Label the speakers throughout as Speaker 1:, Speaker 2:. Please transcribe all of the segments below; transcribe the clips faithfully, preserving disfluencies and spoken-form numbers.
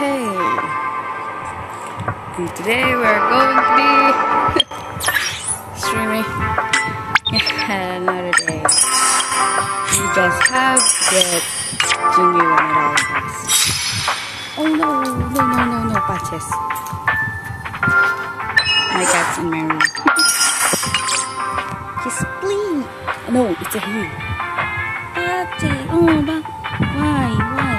Speaker 1: Okay. And today we're going to be streaming another day. We just have to get Junior one at all costs. Oh no, no, no, no, no, patches. My cat's in my room. He's playing. No, it's a he. Patches. Oh, but why? Why?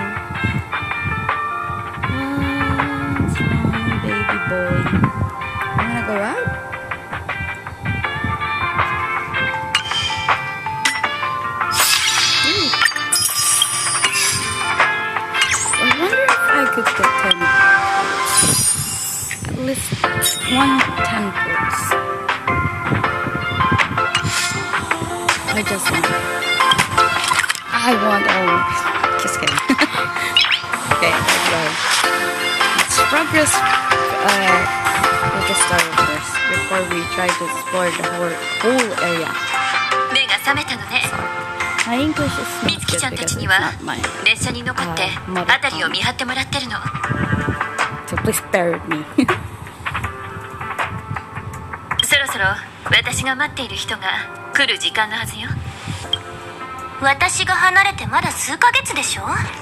Speaker 1: What's wrong, baby boy? You wanna go out? Ooh. I wonder if I could get ten. At least one ten votes. I just want. I want. Oh, just kidding. Okay, let's go. Let's progress. Uh, we'll just start with this before we try to explore the whole whole area.
Speaker 2: 目が覚めたのね。
Speaker 1: My English is
Speaker 2: み
Speaker 1: not
Speaker 2: つきちゃ
Speaker 1: good
Speaker 2: んたち
Speaker 1: because
Speaker 2: に
Speaker 1: it's
Speaker 2: は
Speaker 1: not my.
Speaker 2: 列車に残って辺りを見張ってもらってるの。
Speaker 1: So please bear with me.
Speaker 2: そろそろ私が待っている人が来る時間のはずよ。私が離れてまだ数ヶ月でしょ。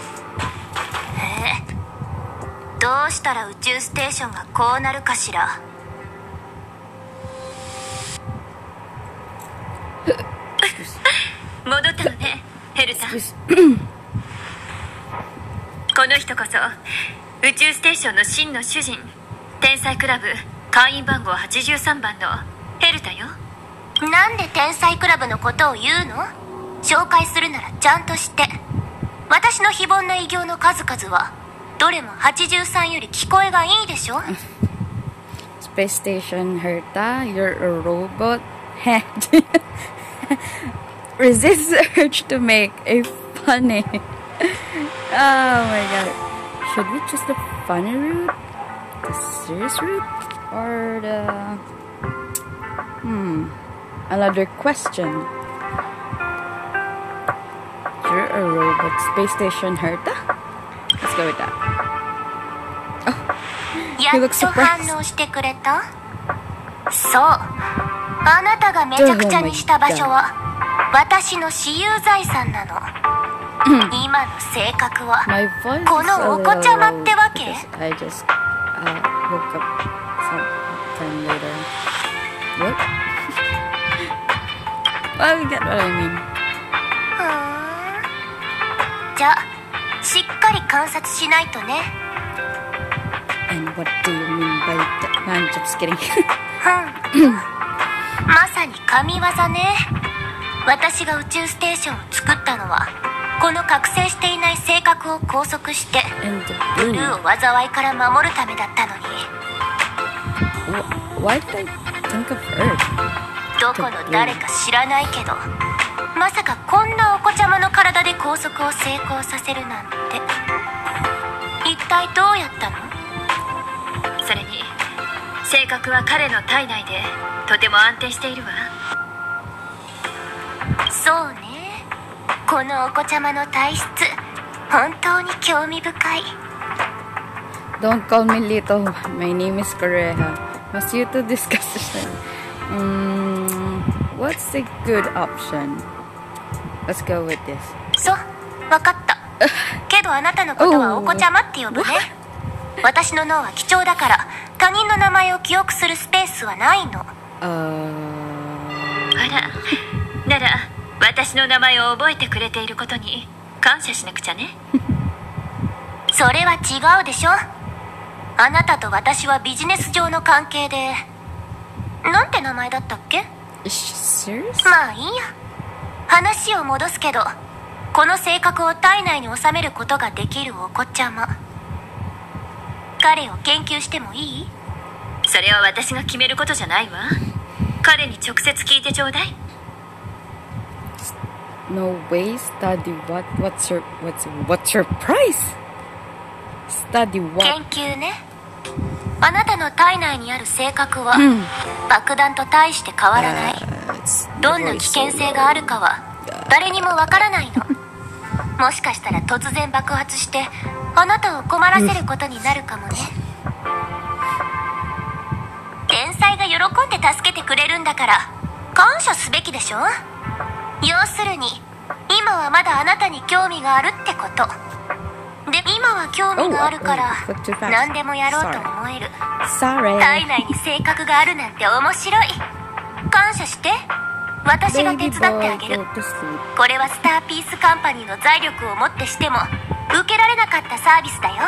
Speaker 2: ええ、どうしたら宇宙ステーションがこうなるかしら。戻ったのね、ヘルさん。この人こそ宇宙ステーションの真の主人、天才クラブ会員番号はちじゅうさんばんのヘルタよ。なんで天才クラブのことを言うの？紹介するならちゃんとして。私の非凡な偉業の数々はどれもはちじゅうさんより聞こえがいいでしょ。
Speaker 1: Space Station Herta, you're a robot. Resist the urge to make a funny. Oh my god. Should we choose the funny route? The serious route? Or the... Hmm. Another question. You're a robot. Space Station Herta? Let's go with that. Oh, he looks surprised.
Speaker 2: やっと反応してくれた？そう。あなたがめちゃくちゃにした場所は私の私有財産なの。今の性格はこのお子ちゃまってわけ？
Speaker 1: I just uh, woke up sometime later. What? Well, you get what I mean.
Speaker 2: ふーん。じゃあしっかり観察しないとね。
Speaker 1: And what do you mean by that? No, I'm just kidding.
Speaker 2: うん。まさに神業ね。私が宇宙ステーションを作ったのはこの覚醒していない性格を拘束してブルーを災いから守るためだったのに。
Speaker 1: Why did I think of Earth?
Speaker 2: どこの誰か知らないけど、まさかこんなお子ちゃまの体で拘束を成功させるなんて。一体どうやったの？それに性格は彼の体内でとても安定しているわ。そうね。このお子ちゃまの体質、本当に興味深い。
Speaker 1: Don't call me little. My name is Koreha. Must you to discuss this? Um, what's a good option? Let's go with this. そう、わかった。けどあなたのことはお子ちゃまって呼ぶね。私の脳は貴重だから他人の名前を記憶するスペースはないの。あら、なら私の名前を覚えてくれていることに感謝しなくちゃね。それは違うでしょ。あなたと私はビジネス上の関係で。なんて名前だったっけ？ Serious?
Speaker 2: まあいいや。話を戻すけど、この性格を体内に収めることができるお子ちゃま、彼を研究してもいい？それは私が決めることじゃないわ。彼に直接聞いてちょうだい。
Speaker 1: No way. Study what? What's your what's what's your price? Study what?
Speaker 2: 研究ね。あなたの体内にある性格は、うん、爆弾と大して変わらない。どんな危険性があるかは誰にもわからないの。 もしかしたら突然爆発してあなたを困らせることになるかもね。天才が喜んで助けてくれるんだから感謝すべきでしょ。要するに今はまだあなたに興味があるってこと。で、今は興味があるから何でもやろうと思える。体内に性格があるなんて面白い。感謝して、私が手伝ってあげる。これはスターピースカンパニーの財力をもってしても受けられなかったサービスだよ。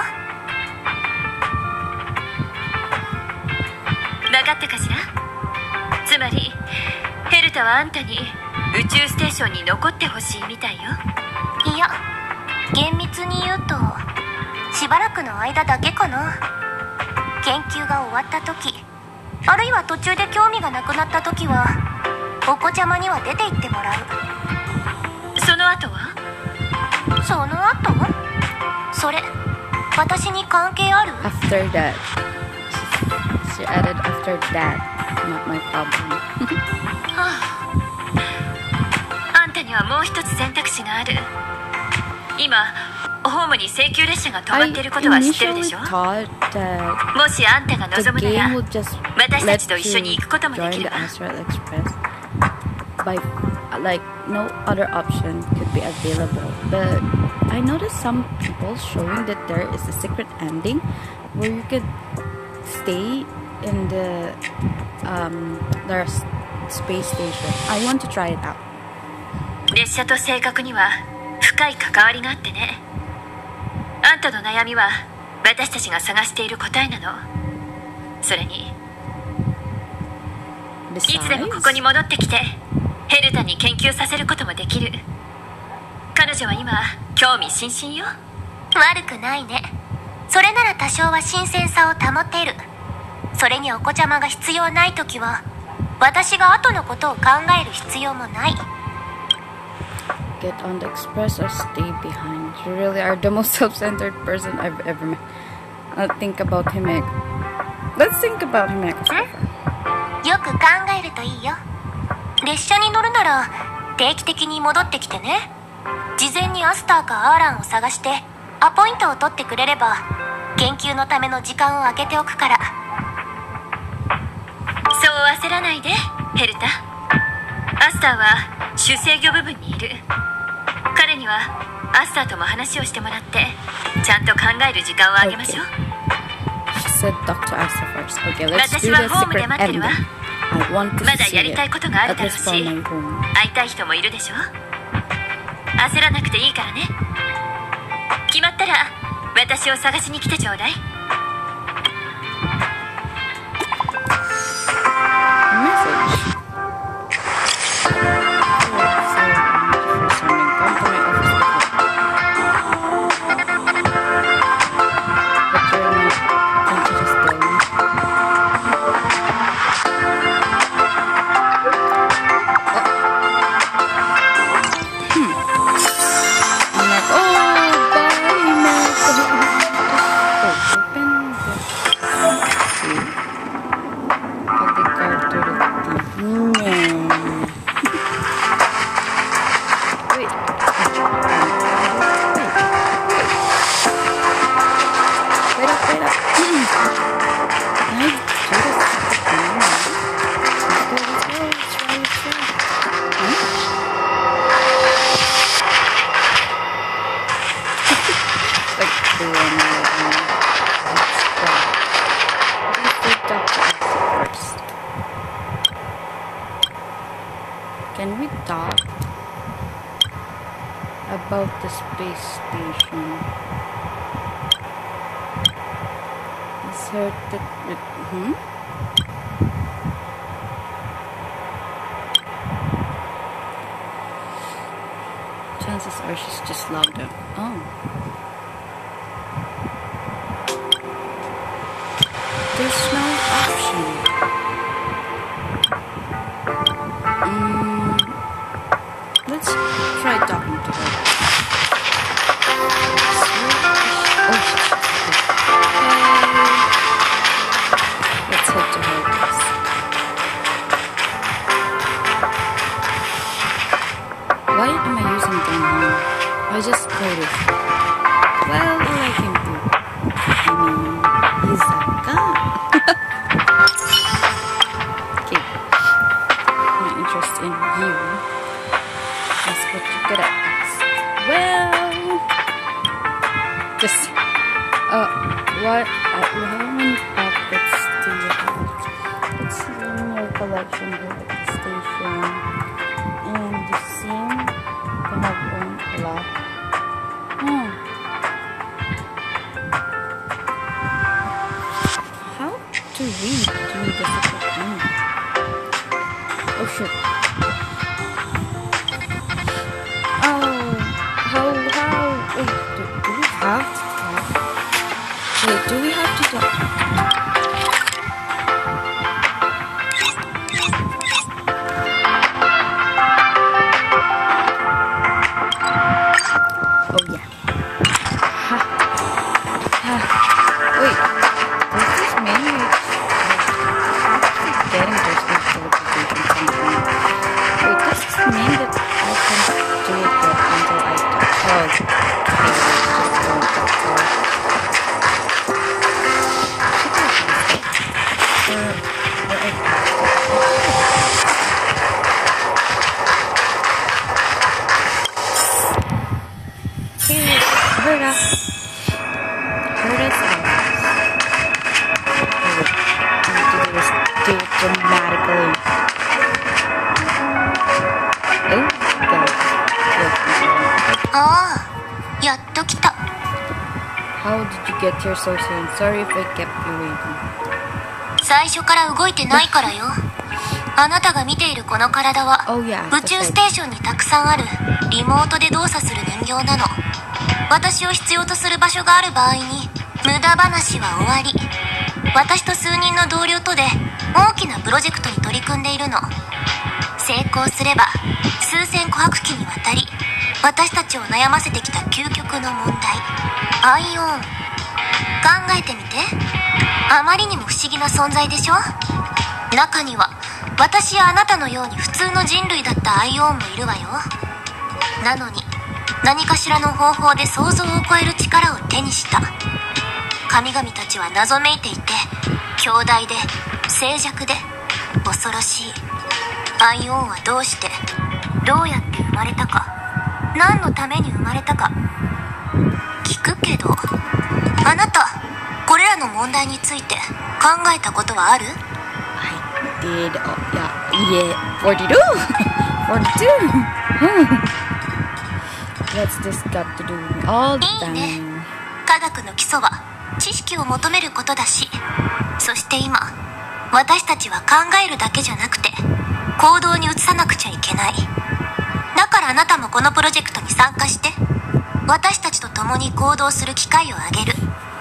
Speaker 2: 分かったかしら。つまりヘルタはあんたに宇宙ステーションに残ってほしいみたいよ。いや、厳密に言うとしばらくの間だけかな。研究が終わった時、あるいは途中で興味がなくなった時はお子ちゃまには出て行ってもらう。その後は？その後？それ私に関係ある？
Speaker 1: After that she added after that not my problem
Speaker 2: はあ、あんたにはもう一つ選択肢がある。今ホームに請求列車が止まっていることは知ってるでしょ。もしあんたが望むなら私たちと一緒に行くこともできるわ。
Speaker 1: By like no other option could be available, but I noticed some people showing that there is a secret ending where you could stay in the um their space station. I want to try it out.
Speaker 2: 列車と性格には深い関わりがあってね。あんたの悩みは私たちが探している答えなの。それにいつでもここに戻ってきてヘルタに研究させることもできる。彼女は今興味津々よ。悪くないね。それなら多少は新鮮さを保てる。それにお子ちゃまが必要ないときは私が後のことを考える必要もない。
Speaker 1: Get on the express or stay behind. You really are the most self-centered person I've ever met. I'll think about Himeko. Let's think about Himeko.
Speaker 2: よく考えるといいよ。列車に乗るなら定期的に戻ってきてね。事前にアスターかアーランを探してアポイントを取ってくれれば研究のための時間を空けておくから。そう焦らないでヘルタ。アスターは主制御部分にいる。彼にはアスターとも話をしてもらってちゃんと考える時間をあげましょう。
Speaker 1: She said Doctor Asta first. Okay, let's
Speaker 2: 私
Speaker 1: do
Speaker 2: は
Speaker 1: the
Speaker 2: ホームで
Speaker 1: secret
Speaker 2: 待ってるわ。
Speaker 1: ending.I want to
Speaker 2: まだ
Speaker 1: see
Speaker 2: やりたいことがあ
Speaker 1: it
Speaker 2: るだろう
Speaker 1: at
Speaker 2: し
Speaker 1: least from my home.
Speaker 2: 会いたい人もいるでしょ。焦らなくていいからね。決まったら私を探しに来てちょうだい。
Speaker 1: Message. Can we talk about the space station? Is her that hmm? Chances are she's just logged out. Oh. There's no option. Let's try talking to her. Oh, let's head to her place. Why am I using them now? I just play Just uh, what? Uh, how many outfits do you have? It's in your collection here at the station, and you seem to have owned a lot. Hmm. How to read? To me, difficult. Hmm. Oh shit. Oh, how how? Wait, do, do we have to talk? Wait, do we have to talk? Oh yeah. Ha. Ha. Wait, does this mean it's getting this teleportation something? Wait, does this mean that I can do it yet until I talk? Oh, okay. Let's just go with that part. Or, or I Hey, hurt us. Hurt us out. Do this, do it dramatically. Oh, God.
Speaker 2: Ah, やっと来た。
Speaker 1: How did you get here so soon? Sorry if I kept you waiting.
Speaker 2: 最初から動いてないからよ。あなたが見ているこの体は
Speaker 1: Oh yeah,
Speaker 2: 宇宙ステーションにたくさんあるリモートで動作する人形なの。私を必要とする場所がある場合に無駄話は終わり。私と数人の同僚とで大きなプロジェクトに取り組んでいるの。成功すれば数千琥珀期にわたり私たちを悩ませてきた究極の問題、アイオン。考えてみて。あまりにも不思議な存在でしょ。中には私やあなたのように普通の人類だったアイオンもいるわよ。なのに何かしらの方法で想像を超える力を手にした。神々たちは謎めいていて、強大で静寂で恐ろしい。アイオンはどうしてどうやって生まれたか、何のために生まれたか聞くけど、あなたこれらの問題について考えたことはある？
Speaker 1: I did. Oh, yeah. Yeah. forty-two. forty-two. What's this got to do with me all the
Speaker 2: いいね。
Speaker 1: time?
Speaker 2: 科学の基礎は知識を求めることだし、そして今私たちは考えるだけじゃなくて行動に移さなくちゃいけない。だからあなたもこのプロジェクトに参加して、私たちと共に行動する機会をあげる。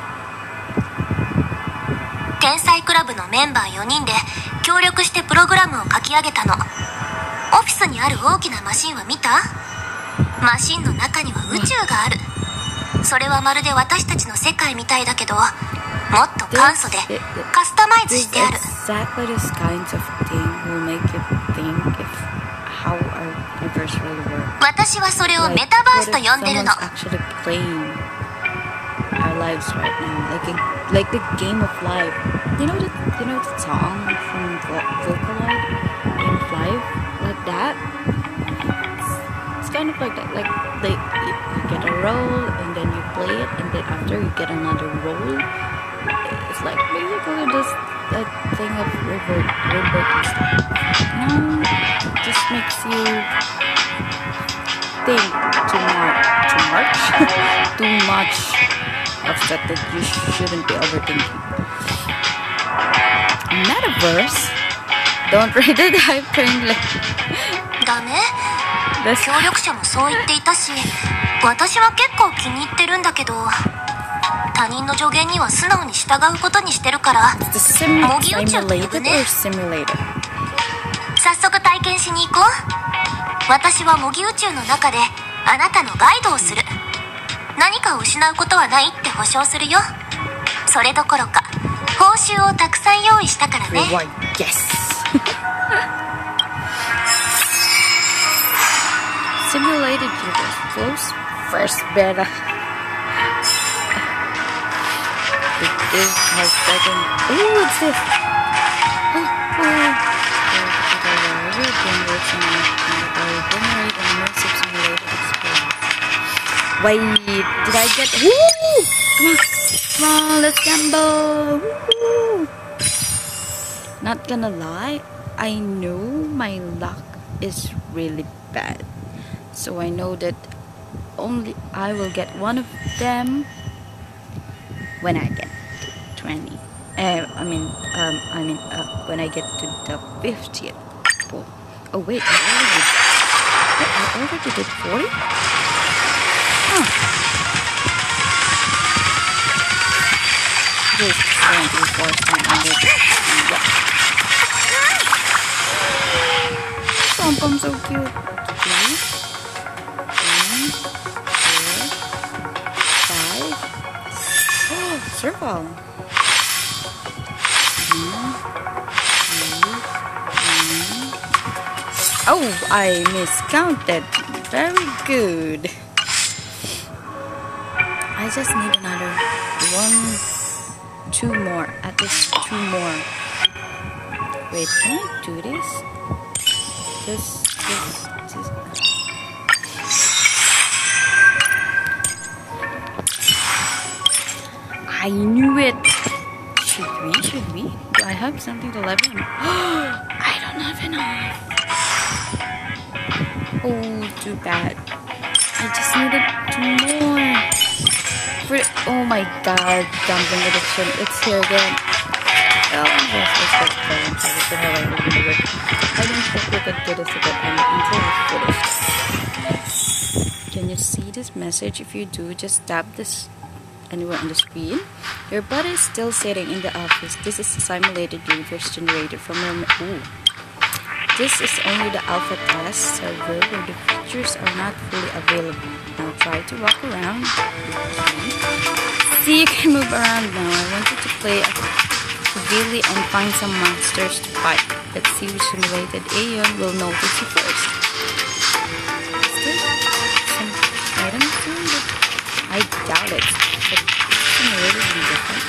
Speaker 2: 天才クラブのメンバーよにんで協力してプログラムを書き上げたの。オフィスにある大きなマシンは見た？マシンの中には宇宙がある。それはまるで私たちの世界みたいだけど、もっと簡素でカスタマイズしてある。
Speaker 1: Exactly this kinds of thing will make you think if how our universe really works.
Speaker 2: 私はそれをメタバースと呼んでるの。
Speaker 1: Someone's actually playing our lives right now, like a, like the game of life. You know the you know the song from Vocaloid, Game of Life, like that. It's, it's kind of like that. Like they you, you get a role and then you play it, and then after you get another role. It's like basically this that thing of revert reverting stuff. You know, it just makes you think too much, too much, too much of stuff that you shouldn't be overthinking. Metaverse? Don't read it, I'm turning like
Speaker 2: だね。協力者もそう言っていたし、私は結構気に入ってるんだけど、他人の助言には素直に従うことにしてるから、模擬宇宙と呼ぶね。早速体験しに行こう。私は模擬宇宙の中であなたのガイドをする。何かを失うことはないって保証するよ。それどころか報酬をたくさん用意したからね。
Speaker 1: Yes. Simulated universe close first beta. It is my second. Ooh, what's this? Oh, oh. Everything works on my generate immersive simulated experience. Wait, did I get... Woo! Come on, come on, let's gamble. Woo! Not gonna lie, I know my luck is really bad. So I know that only I will get one of them when I get to twenty. Uh, I mean, um, I mean, uh, when I get to the fiftieth pull. Oh wait, I already did. I already did forty. Huh. This is going to be fourth time I did it. Yeah. Pom pom so cute. Three, one, four, five. Oh, circle. Oh, I miscounted. Very good. I just need another one, two more. At least two more. Wait, can I do this? This, this, this. I knew it. Should we? Should we? Do I have something to level him? I don't have enough. Oh, too bad. I just needed two more. For the, oh my god, gambling addiction. It's here again. Oh, yes, let's get going. I just don't know what I'm doing. I didn't think we could do this again until we finished. Can you see this message? If you do, just tap this anywhere on the screen. Your body is still sitting in the office. This is a simulated universe generated from your... Ooh. This is only the alpha test server where the features are not fully available. Now try to walk around. See, you can move around now. I want you to play actively and find some monsters to fight. Let's see which simulated Aeon will notice you first. Is there some items doing it? I doubt it. But it's simulated and different.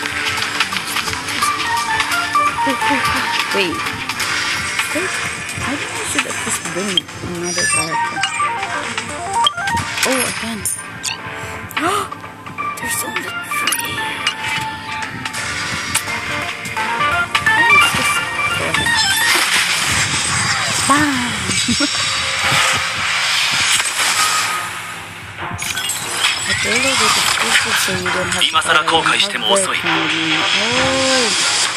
Speaker 1: Wait. There's I think I should at least bring another character. Oh, again. Oh, there's only three. Let's just go ahead. Bam! I downloaded the exclusive so you don't have to hardware candy. Oh!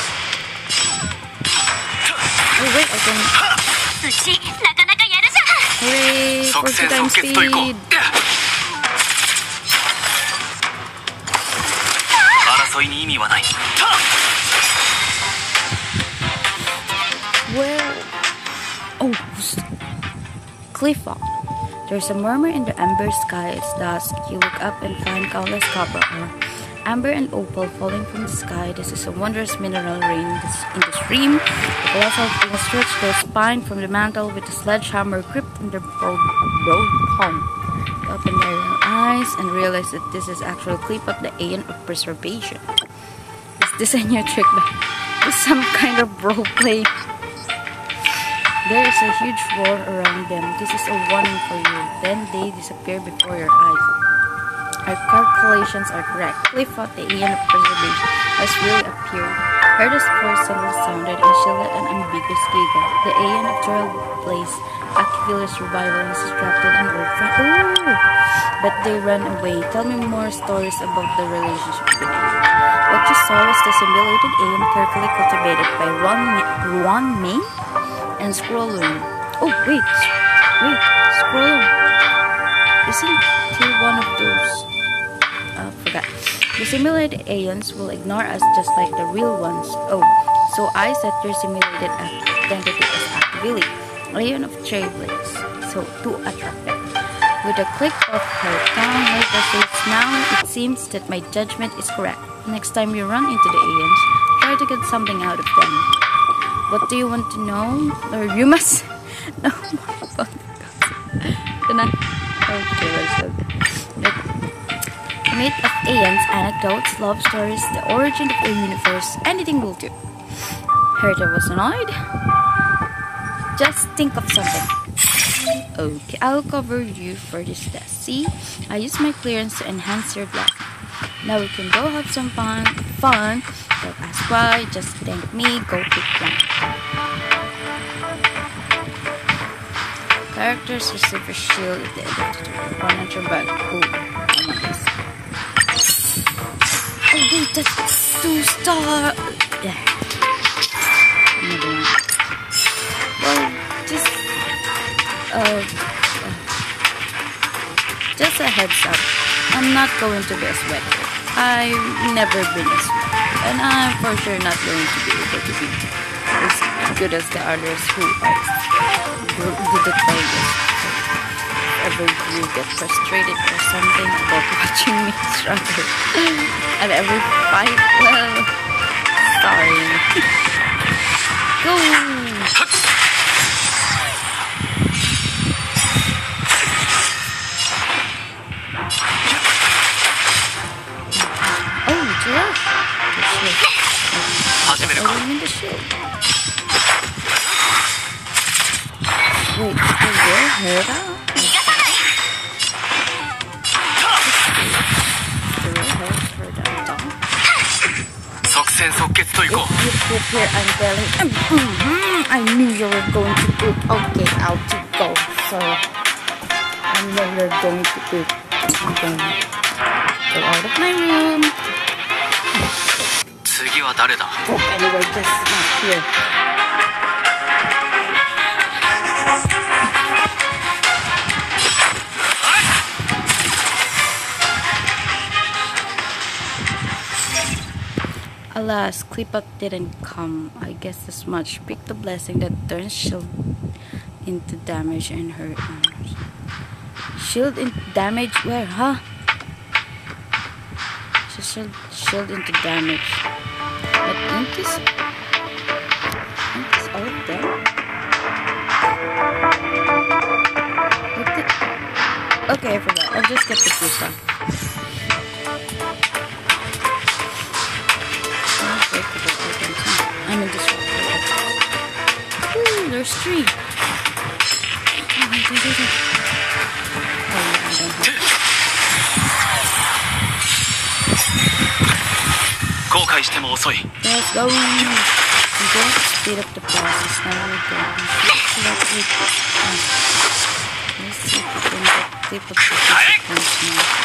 Speaker 1: Oh wait, I can... Hooray! forty times speed! Well... Oh! Cliff Fall. There's a murmur in the amber sky. It's dusk. You look up and find countless copper ore. Amber and opal falling from the sky. This is a wondrous mineral rain in the stream. The colossal things stretch their spine from the mantle with a sledgehammer gripped in their broad, broad palm. You open your eyes and realize that this is actually a clip of the Aeon of Preservation. Is this a new trick by some kind of role play? There is a huge roar around them. This is a warning for you. Then they disappear before your eyes. Our calculations are correct. Cliff thought the Aeon of Preservation has really appeared. Herda's voice suddenly sounded and she let an ambiguous giggle. The Aeon of Trailblaze, Akivila's revival, has distracted an old friend. Ooh! But they ran away. Tell me more stories about the relationship with you. What you saw was the simulated Aeon carefully cultivated by Ruan May and Scrollum. Oh, wait. Wait. Scrollum. Isn't he one of those? Uh, forgot. The simulated Aeons will ignore us just like the real ones. Oh, so I set your simulated identity as Akivili, Aeon of Trailblaze, so to attract them. With a click of her tongue, Laika says, now it seems that my judgment is correct. Next time you run into the Aeons, try to get something out of them. What do you want to know? Or you must know more about the Okay, let's look. The myth of Aeons, anecdotes, love stories, the origin of the universe, anything will do. Herda was annoyed. Just think of something. Okay, I'll cover you for this test. See? I use my clearance to enhance your blessing. Now we can go have some fun. Fun. Don't ask why. Just thank me. Go pick one. Characters receive a shield if they adapt to the opponent or back. Oh, I want this. Oh wait, that's two star. Yeah. Another one. Well, just uh, uh, just a heads up. I'm not going to be a sweater. I've never been a sweater, and I'm for sure not going to be able to be as good as the others who are good at playing this. If ever you get frustrated or something about watching me struggle at every fight, well, sorry. Go! In the shield. Wait, is your hair down? The real hair is her down. If you put here, I'm telling. Um, mm-hmm, I knew you were going to put. Okay, out you go. So I know you're going to put. I'm going to go out of my room. Oh, anyway, just not here. Alas, clip up didn't come. I guess this much. Pick the blessing that turns shield into damage and hurt others. Shield into damage? Where, huh? Just shield, shield into damage. But ain't this, ain't this all of them? Okay, I forgot. I'll just get the pizza. I'm in this one. Ooh, there's three. Oh, wait, wait, wait, wait. Oh, yeah, I don't have it. Let's go. We don't speed up the process. Now we're going to let's see if we can get clip of the sequence now.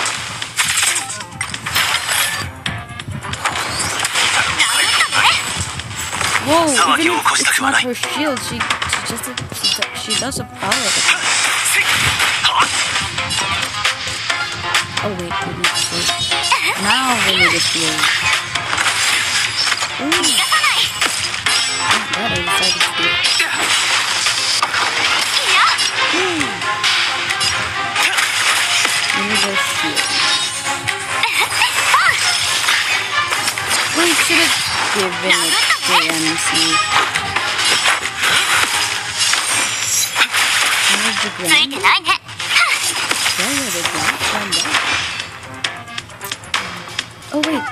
Speaker 1: Whoa, even if it's not her shield, she, she just she, she does a power attack. Oh wait, we need to save. Now we need a shield. Ooh. Oh, that I decided to do. Ooh. We need a shield. We should have given it to M C. Where's the ground? Where are the ground? Oh wait.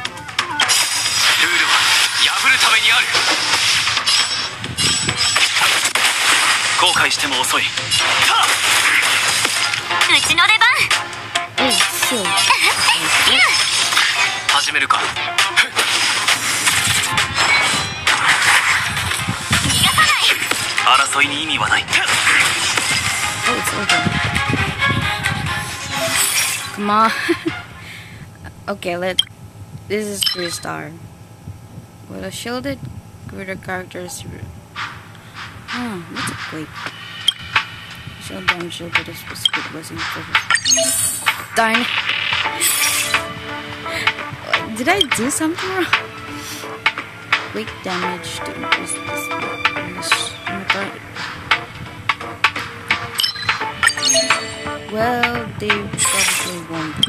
Speaker 1: Oh, shield. Oh, it's over. Come on. Okay, let. This is three star. With a shielded greater characters. Oh, what's a quake? Shield damage, shield that is specific blessing for. Darn. Did I do something wrong? Quake damage to increase this. Well, they probably won't.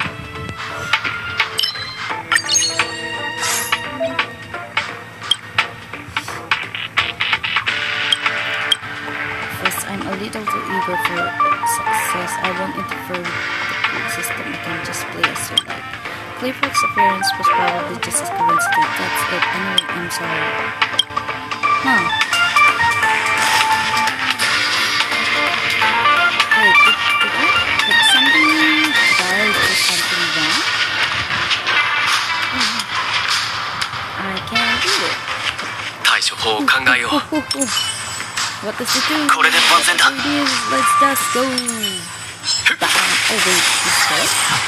Speaker 1: First, I'm a little too eager for success. I won't interfere with the system. I can just play as you like. Clayfork's appearance was probably just a coincidence. That's it. Anyway, I'm sorry. Huh. Wait, did, did I put something? Did I do something wrong? Oh, I can't do it.
Speaker 3: 対処法を考えよう。
Speaker 1: What does it do?
Speaker 3: これで万全だ。
Speaker 1: It is. Let's just go. Bam. Oh wait, this way?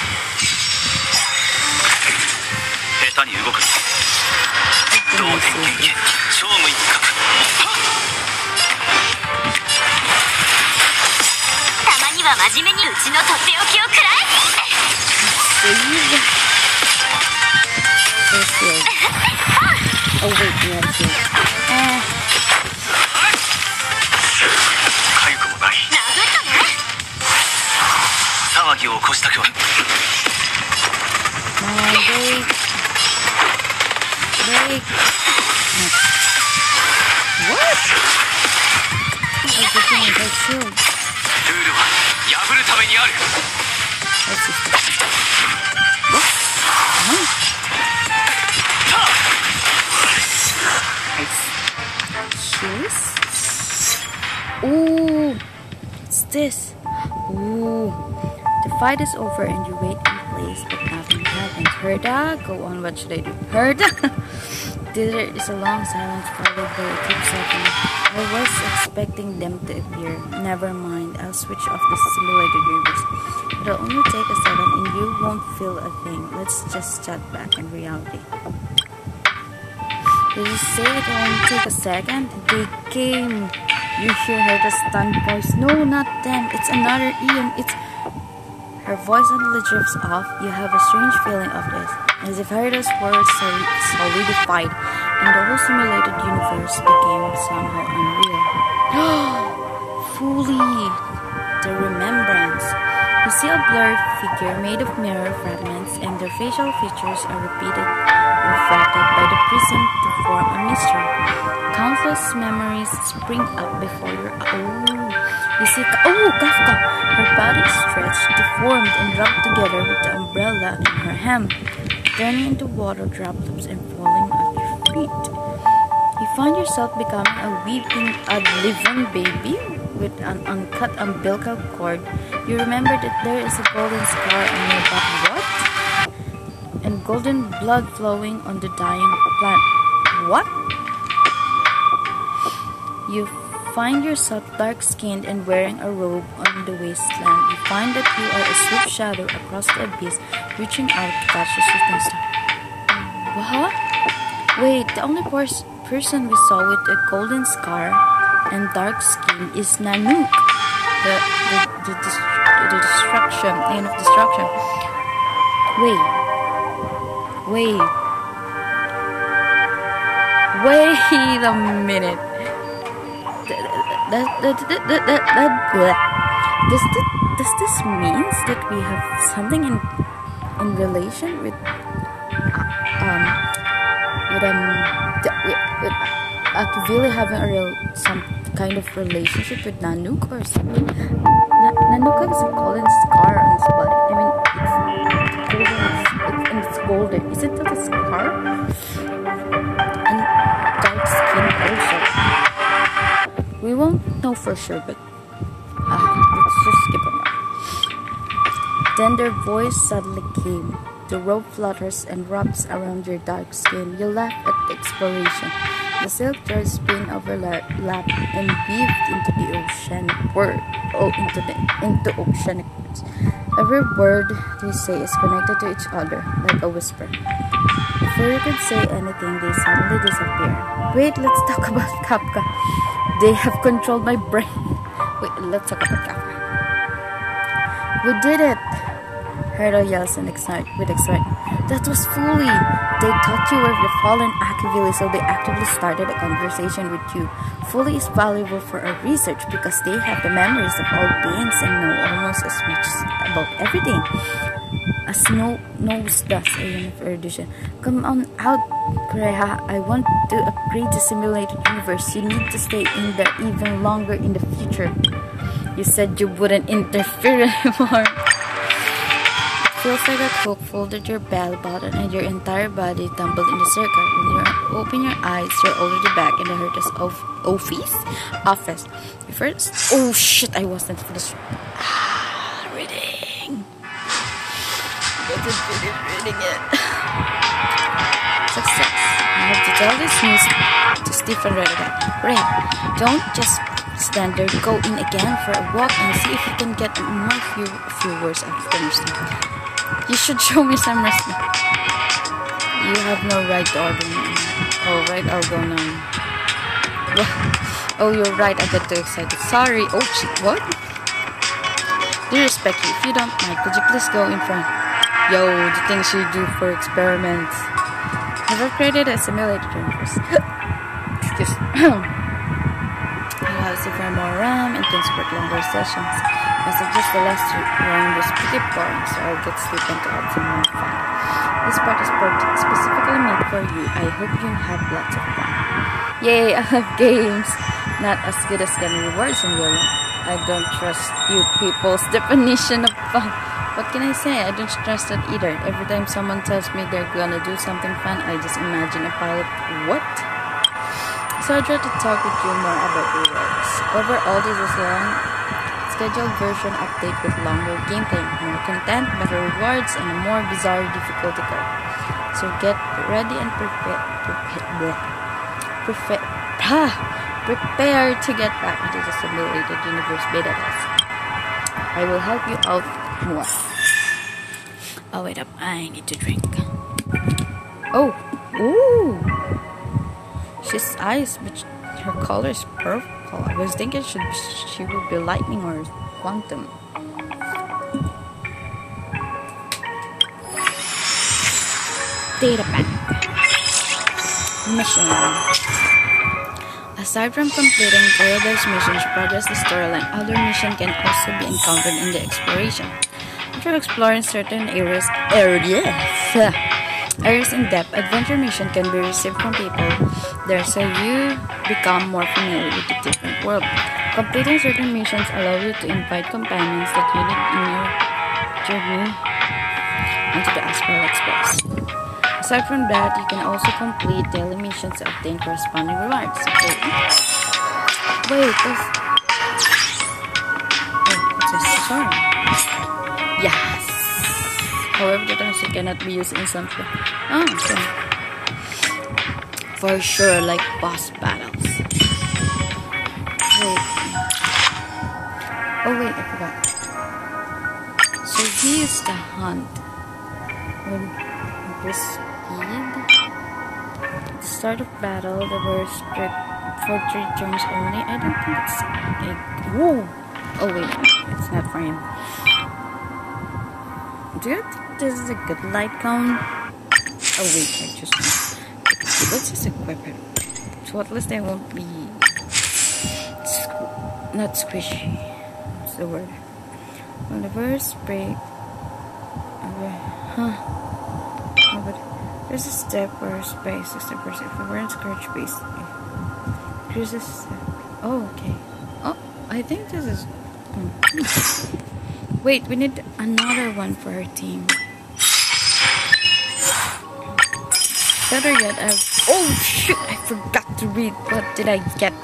Speaker 3: 下手に動く。同点元気、超無一角。
Speaker 2: たまには真面目にうちのとっておきを食らえ。
Speaker 1: Oh wait, we have to. Uh,
Speaker 3: 痒くもない。
Speaker 2: 殴ったね。
Speaker 3: 騒ぎを起こしたくは。
Speaker 1: my wait. Wait. What? Everything is like shield.
Speaker 3: ルールは破るためにある。
Speaker 1: Let's just go. What? Huh? Nice. Shoes? Ooh. What's this? Ooh. The fight is over and you wait in place, but nothing happens. Herda? Go on, what should I do? Herda? There is a long silence followed by a quick second. I was expecting them to appear. Never mind, I'll switch off the simulated universe. It'll only take a second and you won't feel a thing. Let's just chat back in reality. Did you say it'll only take a second? They came. You hear her the stunned voice. No, not them. It's another Ian. It's... Her voice suddenly drifts off. You have a strange feeling of this. As if Herda's words solidified and the whole simulated universe became somehow unreal. Fully! The remembrance. You see a blurred figure made of mirror fragments and their facial features are repeated, refracted by the prism to form a mystery. Countless memories spring up before your eyes. Oh, you see, oh, Kafka! Her body is stretched, deformed, and rubbed together with the umbrella in her hand, turning into water droplets and falling at your feet. You find yourself becoming a weeping, a living baby with an uncut umbilical cord. You remember that there is a golden scar on your body. What? And golden blood flowing on the dying plant. What? You find yourself dark-skinned and wearing a robe on the wasteland. You find that you are a swift shadow across the abyss, reaching out to catch the shooting star. What? Wait, the only pers person we saw with a golden scar and dark skin is Nanook. The the the, the, the destruction, end of destruction. Wait. Wait. Wait a minute. That, that, that, that, that, that, that. Does, this, does this means that we have something in in relation with um with um with, with Akivili having a real some kind of relationship with Nanook or something? Na Nanook has a golden scar on his body. I mean, it's golden, it's, it's, and it's golden. Isn't that a scar? And dark skin also. We won't know for sure, but uh, let's just skip on that. Then their voice suddenly came. The rope flutters and wraps around your dark skin. You laugh at the exploration. The silk threads spin overlap and weaved into the oceanic word. Oh, into the into oceanic words. Every word they say is connected to each other, like a whisper. Before you could say anything, they suddenly disappear. Wait, let's talk about Kafka. They have controlled my brain. Wait, let's talk about Kafka. We did it! Herda yells in excite with excitement. That was Fully! They thought you were the fallen Akivili, so they actively started a conversation with you. Fully is valuable for our research because they have the memories of all beings and know almost as much about everything as Snow knows does, a unique edition. Come on out, Kreha. I want to upgrade the simulated universe. You need to stay in there even longer in the future. You said you wouldn't interfere anymore. feels like a hook folded your belly button and your entire body tumbled in a circle. When you open your eyes, you're already back in the Herta's of- office. Office. First, oh shit! I wasn't finished. Ah, reading. I wasn't finished reading it. Success. I have to tell this news to Stephen right away. Red, don't just stand there. Go in again for a walk and see if you can get more few few words out of finished. You should show me some respect. You have no right to order me. Oh, right, I'll go now. Oh, you're right, I got too excited. Sorry. Oh, shit, what? Do respect you. If you don't mind, could you please go in front? Yo, the things you do for experiments. Never created a simulated universe. Excuse me. I'll have to find more RAM and can support longer sessions. I suggest the last round was pretty boring, so I'll get sleep and to add some more fun. This part is specifically made for you. I hope you have lots of fun. Yay, I love games. Not as good as getting rewards in real life. I don't trust you people's definition of fun. What can I say? I don't trust that either. Every time someone tells me they're gonna do something fun, I just imagine a pile of what? So I try to talk with you more about rewards. Overall, this is a long scheduled version update with longer gameplay, more content, better rewards, and a more bizarre difficulty curve. So get ready and prepare, prepare, prepare, ah, prepare to get back into the simulated universe beta test. I will help you out more. Oh wait up, I need to drink. Oh, ooh. She's ice, but her color is purple. I was thinking she, she would be lightning or quantum. Data bank. Mission. Aside from completing Paradise missions, progress the storyline. Other missions can also be encountered in the exploration. After exploring certain areas, areas, areas in depth, adventure mission can be received from people there, so you become more familiar with the different world. Completing certain missions allow you to invite companions that you need in your journey into the Astral Express. Aside from that, you can also complete daily missions to obtain corresponding rewards. Okay. Wait, this. Oh, it's a sorry. Yes. However, the times cannot be used instantly. Oh, okay. For sure, like boss battles. Wait. Oh wait, I forgot. So he is the hunt. When this At the start of battle, the were strict for three turns only. I don't think it's like whoa. Oh wait, it's not for him. Do you think this is a good light cone? Oh wait, I just let's just equip it. So at least they won't be squ not squishy. What's the word? Whenever spray. Okay. Huh. Oh, but there's a step where space is the person. If we weren't scratch space, there's a step. Oh, okay. Oh, I think this is. Hmm. Wait, we need another one for our team. Better yet, I've. Oh shit! I forgot to read. What did I get?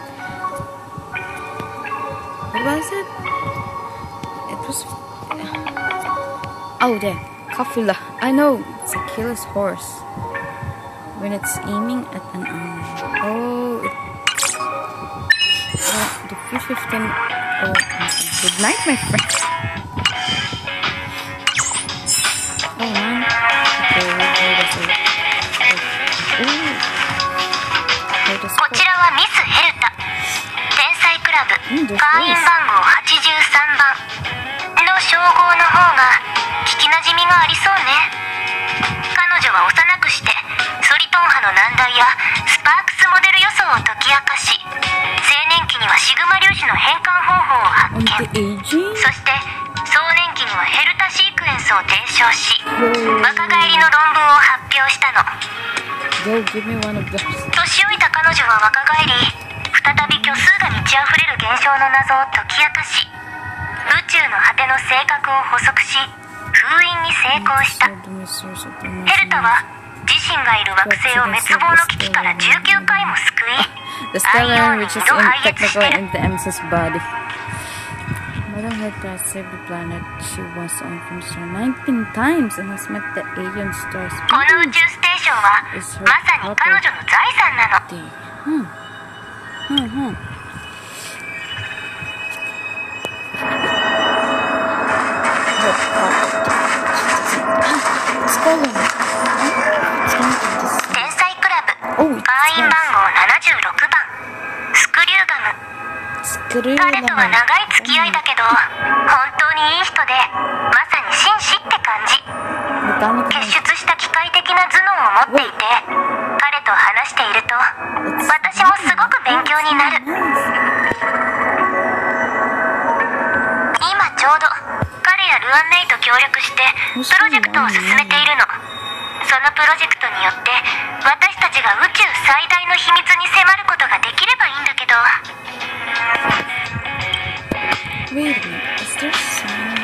Speaker 1: What was it? It was. Oh, there. Kafula. I know. It's Achilles' horse. When it's aiming at an arm. Oh, it, uh, the P fifteen. Oh, okay. Good night, my friend. Oh man. Okay, wait a second. Oh. こちらはミスヘルタ。天才クラブ会員番号はちじゅうさんばんの称号の方が聞きなじみがありそうね。彼女は幼くしてソリトン波の難題やスパークスモデル予想を解き明かし、青年期にはシグマ粒子の変換方法を発見。そして壮年期にはヘルタシークエンスを提唱し、若返りの論文を発表したの。年老いた彼女は若返り、再び虚数が満ち溢れる現象の謎を解き明かし、宇宙の果ての性格を補足し、
Speaker 2: 封印に成功した。ヘルタは自身がいる惑星を滅亡の危機からじゅうきゅうかいも救い、
Speaker 1: The Stellarium, which is in, technically in the Emesis body. Madam Hydra saved the planet she was on from Star nineteen times and has met the alien stars.
Speaker 2: この宇宙ステーションはまさに彼女の財産なの。
Speaker 1: うんうんうん。
Speaker 2: 天才クラブ会員番号ななじゅうろくばんスクリューガム。彼とは長い付き合いだけど本当にいい人で、まさに紳士って感じ。結出した機械的な頭脳を持っていて、彼と話していると私もすごく勉強になる。今ちょうど彼やルアンメイと協力してプロジェクトを進めているの。そのプロジェクトによって私たちが宇宙最大の秘密に迫ることができればいいんだけど。
Speaker 1: Wait a minute, is there someone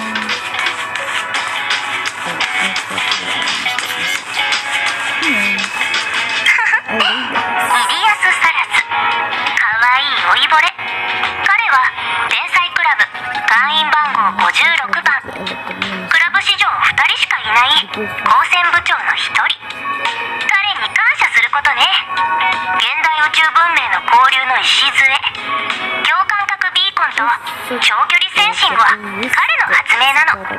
Speaker 1: oh, イリアス・サラス、かわいい老いぼれ。彼は天才クラブ会員番号ごじゅうろくばん、クラブ史上ふたりしかいない高専部長の一人。彼に感謝することね。現代宇宙文明の交流の礎、共感覚ビーコンと長距離センシングは彼の発明なの。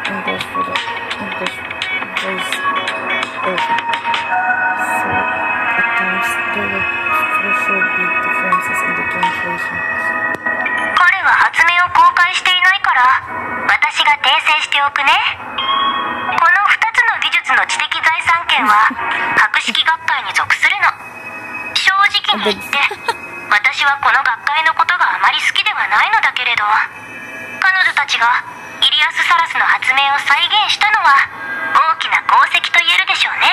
Speaker 1: 彼は発明を公開していないから私が訂正しておくね。このふたつの技術の知的財産権は博識学会に属するの。正直に言って私はこの学会のことがあまり好きではないのだけれど、彼女たちがイリアス・サラスの発明を再現したのは大きな功績と言えるでしょうね。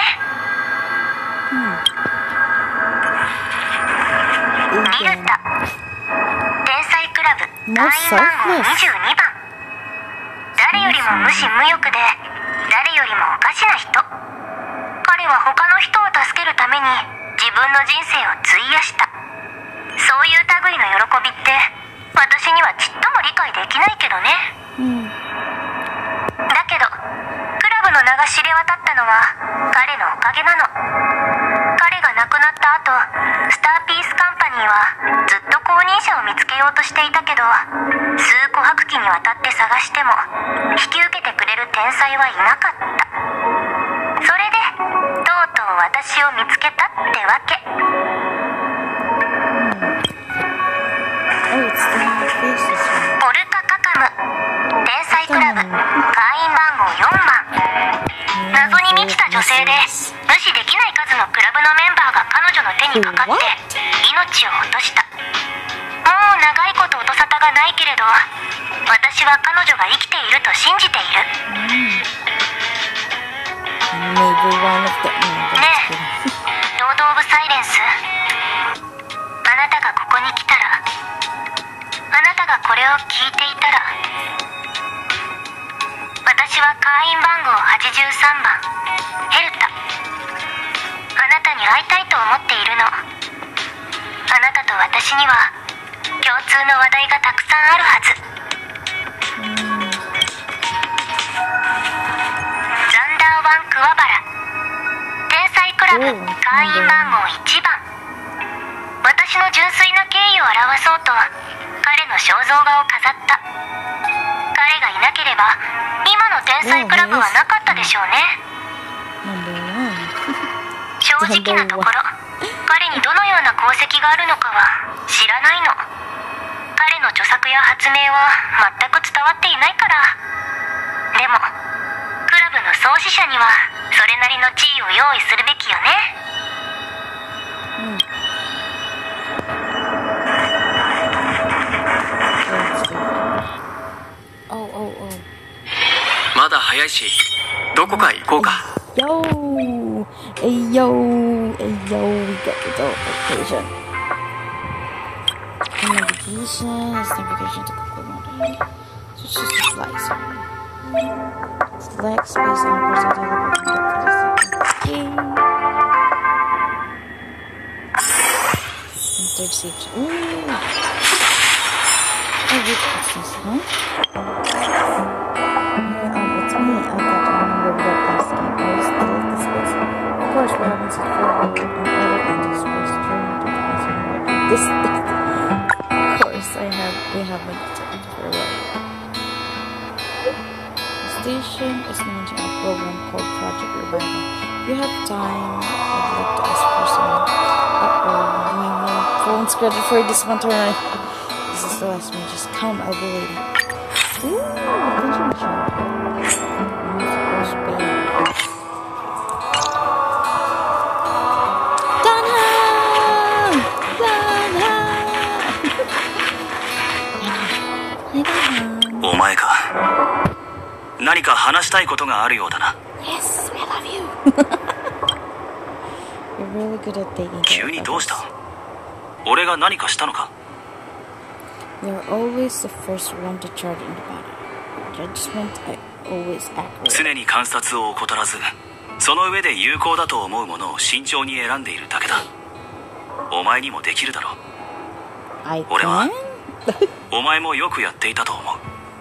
Speaker 1: ミルタ、天才クラブ会員番号にじゅうにばん。誰よりも無視無欲で誰よりもおかしな人。彼は他の人を助けるために自分の人生を費やした。そういう類の喜びって私にはちっとも理解できないけどね、うん、だけどクラブの名が知れ渡ったのは彼のおかげなの。彼が亡くなった後、スターピースカンパニーはずっと後任者を見つけようとしていたけど、数琥珀期にわたって探しても引き受けてくれる天才はいなかった。それでとうとう私を見つけたってわけ。ポルカ・カカム、天才クラブ会員番号よんばん。謎に満ちた女性で無視できない数のクラブのメンバーが彼女の手にかかって命を落とした。もう長いこと音沙汰がないけれど私は彼女が生きていると信じている。ねえ、ロード・オブ・サイレンス、あなたがここに来たら、あなたがこれを聞いていたら、私は会員番号はちじゅうさんばんヘルタ。あなたに会いたいと思っているの。あなたと私には共通の話題がたくさんあるはず。ザンダーワン・クワバラ、天才クラブ会員番号いちばん。私の純粋な敬意を表そうと彼の肖像画を飾った。彼がいなければ今の天才クラブはなかったでしょうね。正直なところ彼にどのような功績があるのかは知らないの。彼の著作や発明は全く伝わっていないから。でもクラブの創始者にはそれなりの地位を用意するべきよね。
Speaker 3: まだ早いしどこか行こうか。
Speaker 1: Yo, hey yo, hey yo, we got the teleportation. Navigation, it's navigation to Coco Mountain. So it's just a fly zone. Select space and press the button. Intercept. Ooh. Oh, wait, what's this, huh? Yeah, um, it's me. I got to remember without asking. I was still at the space. Of course, what happens if forward and edit into space during the answer? This, this. Of course, I have, we haven't checked for a while. The station is launching a program called Project Revival. If you have time, I'd like to ask for some. Uh-oh, my phone's credit for this one turn. This is the last one. Just come, I'll be waiting. Ooh, attention shot. First pay. Dunham! Dunham!
Speaker 3: お前か。何か話したいことがあるようだな。
Speaker 1: Yes, I love you. You're really good at taking care of
Speaker 3: 急にどうした？俺が何かしたのか？
Speaker 1: You're always the first one to charge in the battle. Judgment are always accurate.
Speaker 3: 常に観察を怠らず、その上で有効だと思うものを慎重に選んでいるだけだ。お前にもできるだろう。
Speaker 1: I
Speaker 3: 俺は
Speaker 1: can?
Speaker 3: お前もよくやっていたと思う。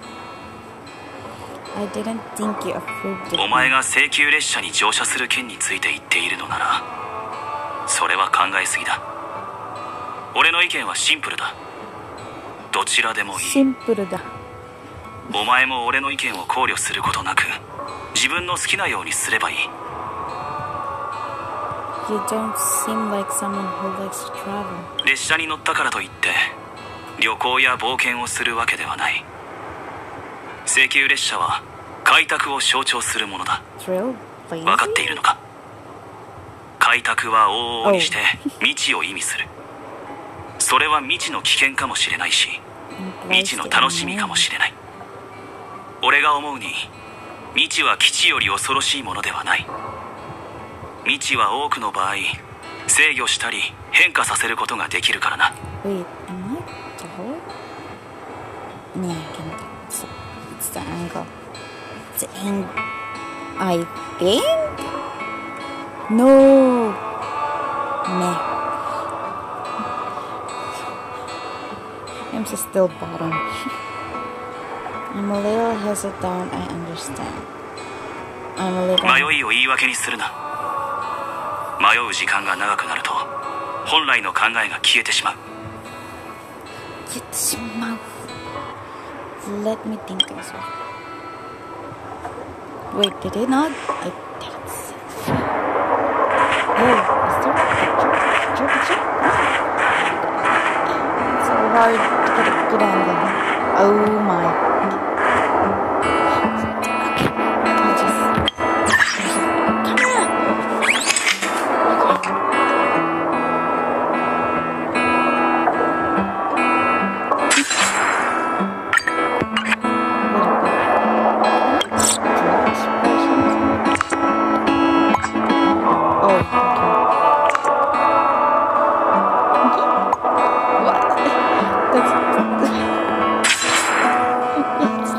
Speaker 1: I didn't think you approved it.
Speaker 3: お前が請求列車に乗車する件について言っているのなら、それは考えすぎだ。俺の意見はシンプルだ。どちらでもいい。
Speaker 1: シンプルだ。
Speaker 3: お前も俺の意見を考慮することなく、自分の好きなようにすればいい。
Speaker 1: You don't seem like someone who likes to travel.
Speaker 3: 列車に乗ったからといって旅行や冒険をするわけではない。請求列車は開拓を象徴するものだ。
Speaker 1: Thrill? Lazy?
Speaker 3: 分かっているのか？開拓は往々にして未知を意味する。それは未知の危険かもしれないし、未知の楽しみかもしれない。俺が思うに未知は基地より恐ろしいものではない。未知は多くの場合制御したり変化させることができるからな。
Speaker 1: Wait, am I tall? Yeah, I can. It's, it's the angle. It's the angle. I think? No. Meh. I'm just still bottom. I'm a little hesitant, I understand. I'm a little...
Speaker 3: 迷いを言い訳にするな。迷う時間が長くなると本来の考えが消えてしまう。
Speaker 1: 消えてしまう。Let me think as well. Wait, did it not? I didn't see. Oh, is there a picture? Picture, picture? It's so hard to get a good angle. Oh my. I just... Come on! It's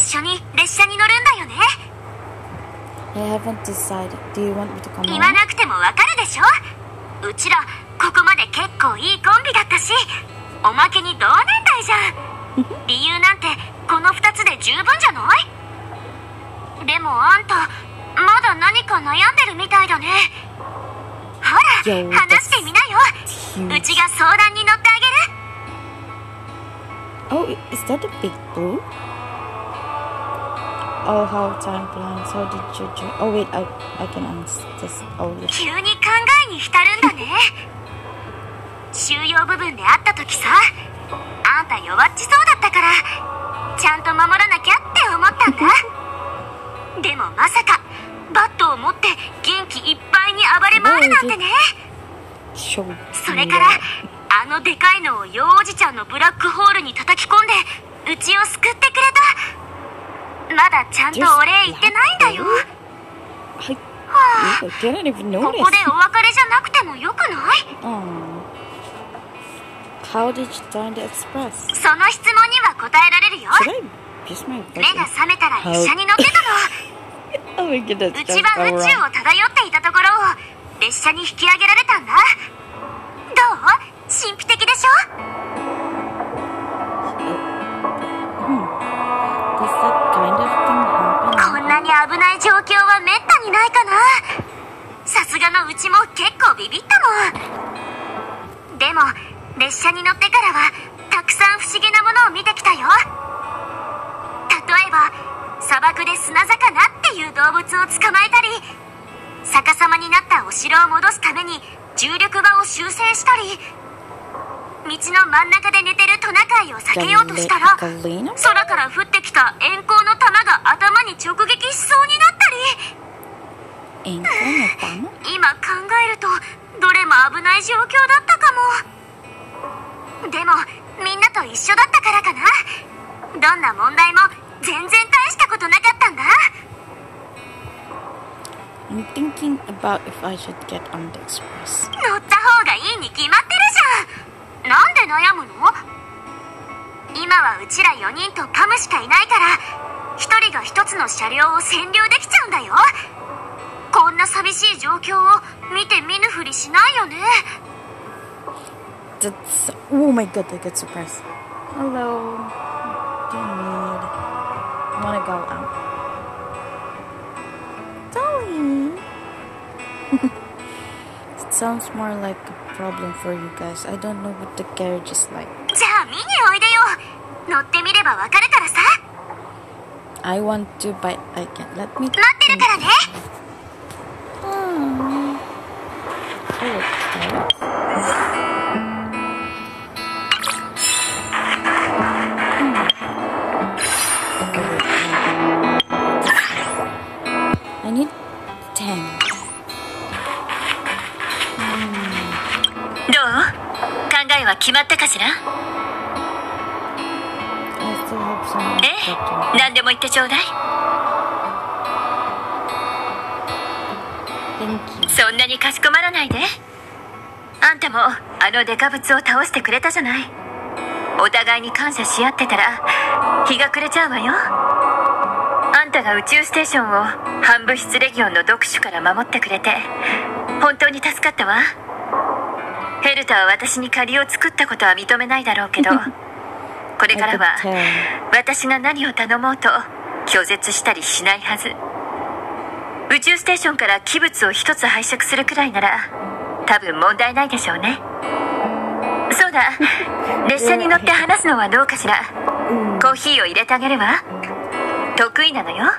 Speaker 2: 緒に列車に乗るんだよね。
Speaker 1: I haven't decided. Do you want me to come
Speaker 2: 言わ
Speaker 1: on?
Speaker 2: なくてもわかるでしょ。うちらここまで結構いいコンビだったし、おまけに同年代じゃん。理由なんてこのふたつで十分じゃない？でもあんたまだ何か悩んでるみたいだね。ほら
Speaker 1: Yo,
Speaker 2: 話してみなよ。
Speaker 1: huge.
Speaker 2: うちが相談に乗ってあげる。
Speaker 1: Oh, is that a big blue? Oh, how time flies. How did you do? Oh, wait, I, I can answer this. Oh, yes.
Speaker 2: 急に考えに浸るんだね。収容部分で会った時さ、あんた弱っちそうだったからちゃんと守らなきゃって思ったんだ。でもまさかバットを持って元気いっぱいに暴れ回るなんてね。
Speaker 1: Show
Speaker 2: それからあのでかいのをヨウおじちゃんのブラックホールに叩き込んでうちを救ってくれた。まだちゃんとお礼言ってないんだよ。
Speaker 1: I,
Speaker 2: は
Speaker 1: I didn't even
Speaker 2: あ、こ
Speaker 1: notice.
Speaker 2: こでお別れじゃなくてもよくない？
Speaker 1: Oh. How did you join the express?
Speaker 2: その質問には答えられるよ。
Speaker 1: Should I use my
Speaker 2: 目が
Speaker 1: button?
Speaker 2: 覚めたら列車に乗ってたの。
Speaker 1: Oh my goodness,
Speaker 2: う
Speaker 1: just
Speaker 2: ちは
Speaker 1: go
Speaker 2: 宇宙
Speaker 1: wrong.
Speaker 2: を漂っていたところを列車に引き上げられたんだ。どう？神秘的でしょ？
Speaker 1: Does that kind of thing happen?
Speaker 2: こんなに危ない状況はめったにないかな。さすがのうちも結構ビビったもん。でも列車に乗ってからはたくさん不思議なものを見てきたよ。例えば砂漠で砂魚っていう動物を捕まえたり、逆さまになったお城を戻すために重力場を修正したり、道の真ん中で寝てるトナカイを避けようとしたら
Speaker 1: Galena?
Speaker 2: 空から降ってきた円光の玉が頭に直撃しそうになったり。
Speaker 1: Ain't gonna bomb?
Speaker 2: 今考えるとどれも危ない状況だったかも。でもみんなと一緒だったからかな。どんな問題も全然大したことなかったんだ。
Speaker 1: I'm thinking about if I should get on the express.
Speaker 2: 乗った方がいいに決まってるじゃん。なんで悩むの？今はうちらよにんとカムしかいないからひとりがひとつの車両を占領できちゃうんだよ。こんな寂しい状況を見て見ぬふりしないよね。
Speaker 1: That's, oh my god, I get surprised. Hello. Do you need? Wanna go out? Dolly. It sounds more like a problem for you guys. I don't know what the carriage is like.
Speaker 2: じゃあ見においでよ。乗ってみればわかるからさ。
Speaker 1: I want to, but I can't. Let me.
Speaker 2: 待ってるからね。
Speaker 1: Oh. Okay. I need ten.
Speaker 2: どう？考えは決まったかしら？
Speaker 1: I still have some.
Speaker 2: え？何でも言ってちょうだい。
Speaker 1: Thank you.
Speaker 2: そんなにかしこまらないで。あんたもあのデカブツを倒してくれたじゃない。お互いに感謝し合ってたら日が暮れちゃうわよ。あんたが宇宙ステーションを反物質レギオンの読種から守ってくれて本当に助かったわ。ヘルタは私に借りを作ったことは認めないだろうけどこれからは私が何を頼もうと拒絶したりしないはず。宇宙ステーションから器物を一つ拝借するくらいなら多分問題ないでしょうね。そうだ、列車に乗って話すのはどうかしら。コーヒーを入れてあげるわ。得意なのよ。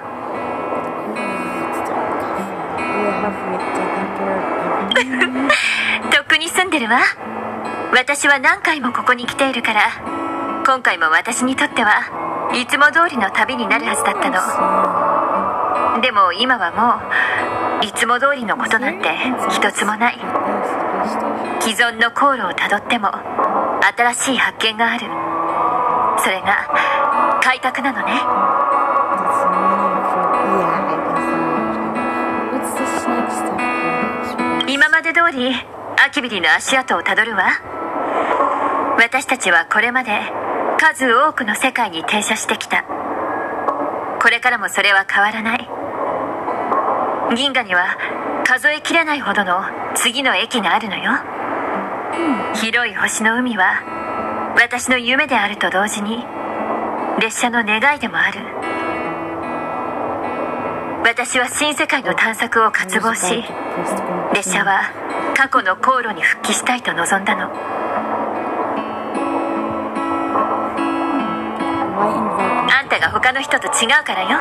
Speaker 2: とっくに住んでるわ。私は何回もここに来ているから今回も私にとってはいつも通りの旅になるはずだったの。でも今はもういつも通りのことなんて一つもない。既存の航路をたどっても新しい発見がある。それが開拓なのね。今まで通りアキビリの足跡をたどるわ。私たちはこれまで数多くの世界に停車してきた。 これからもそれは変わらない。銀河には数えきれないほどの次の駅があるのよ。広い星の海は私の夢であると同時に列車の願いでもある。私は新世界の探索を渇望し、列車は過去の航路に復帰したいと望んだの。あんたが他の人と違うからよ。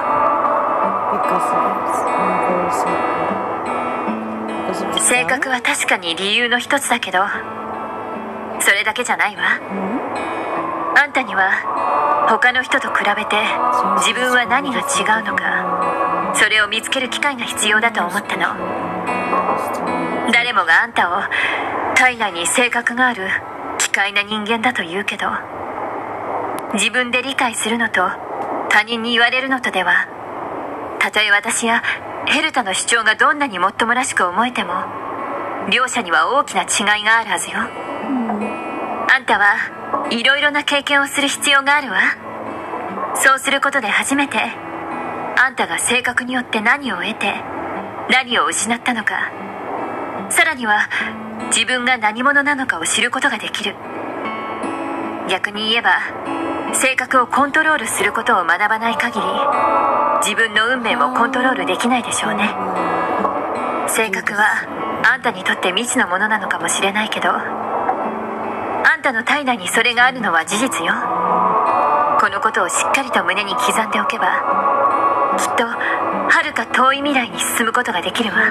Speaker 2: 性格は確かに理由の一つだけど、それだけじゃないわ。あんたには他の人と比べて自分は何が違うのか、それを見つける機会が必要だと思ったの。誰もがあんたを体内に性格がある奇怪な人間だと言うけど、自分で理解するのと他人に言われるのとでは、たとえ私やヘルタの主張がどんなにもっともらしく思えても、両者には大きな違いがあるはずよ。あんたはいろいろな経験をする必要があるわ。そうすることで初めてあんたが性格によって何を得て何を失ったのか、さらには自分が何者なのかを知ることができる。逆に言えば、性格をコントロールすることを学ばない限り、自分の運命もコントロールできないでしょうね。性格はあんたにとって未知のものなのかもしれないけど、あんたの体内にそれがあるのは事実よ。このことをしっかりと胸に刻んでおけば、きっと遥か遠い未来に進むことができるわ。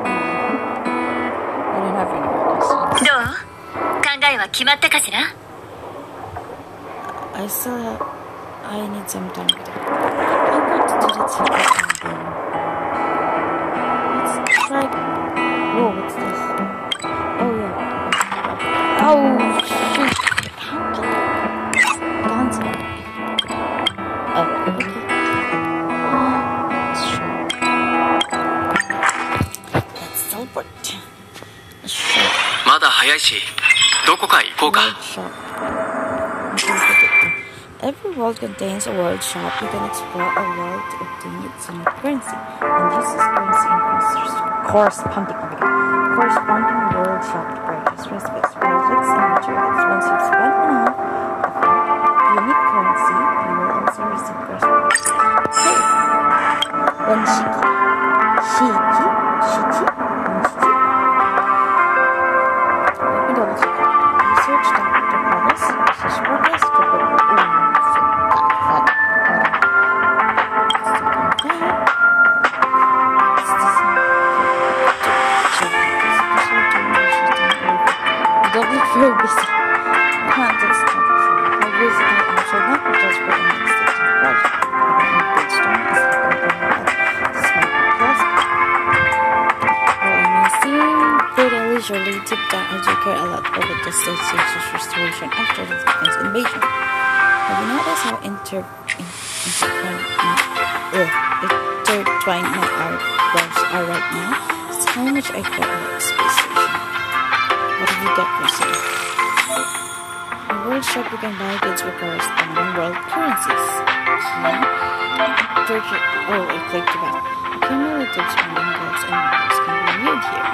Speaker 2: どう？考えは決まったかしら？
Speaker 1: I still have, I need some time with it. I'm going to do that secret thing. Let's try. Whoa, what's this? Oh yeah. Oh shoot! How can I dance it? Oh, okay. Uh, sure. Let's teleport. Sure.
Speaker 3: まだ早いし、どこか行こうか。
Speaker 1: Every world contains a world shop. You can explore a world to obtain its unique currency, and use this currency in corresponding, corresponding world shop to purchase recipes, projects, and materials. Once you've spent enough of your unique currency, you will also receive corresponding. Hey, Renshiki, Shiki, Shiki, Renshiki. Let me double check. Research Doctor Progress, Research Progress, Triple. Very busy. Content stuff. My visiting I shall not be just for the next stage of the project. My brainstorm is happening overall. Smart plus. Well, I may seem pretty leisurely deep down, I do care a lot over the stage stage's restoration after the defense invasion. Have you noticed how inter intertwined intertwined my eyebrows are right now? It's how much I care about the space station. What have you got for sale? The world shop you can buy goods with corresponding world currencies. Okay. Oh, I clicked about. Cumulative spending goods and numbers can be viewed here.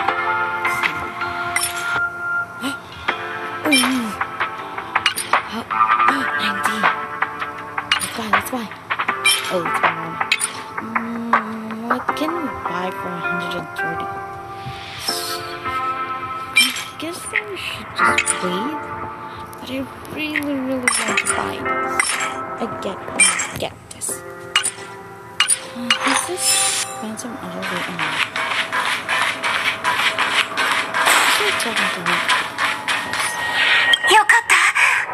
Speaker 1: Oh, oh, oh, nineteen. Let's buy, let's buy. Oh, let's buy one. Mm, what can we buy for one hundred thirty? I guess we should just wait, but I really, really want to buy this. I get, I get this. Uh, is this? Find some other way around. Should talking to me.
Speaker 2: よかった、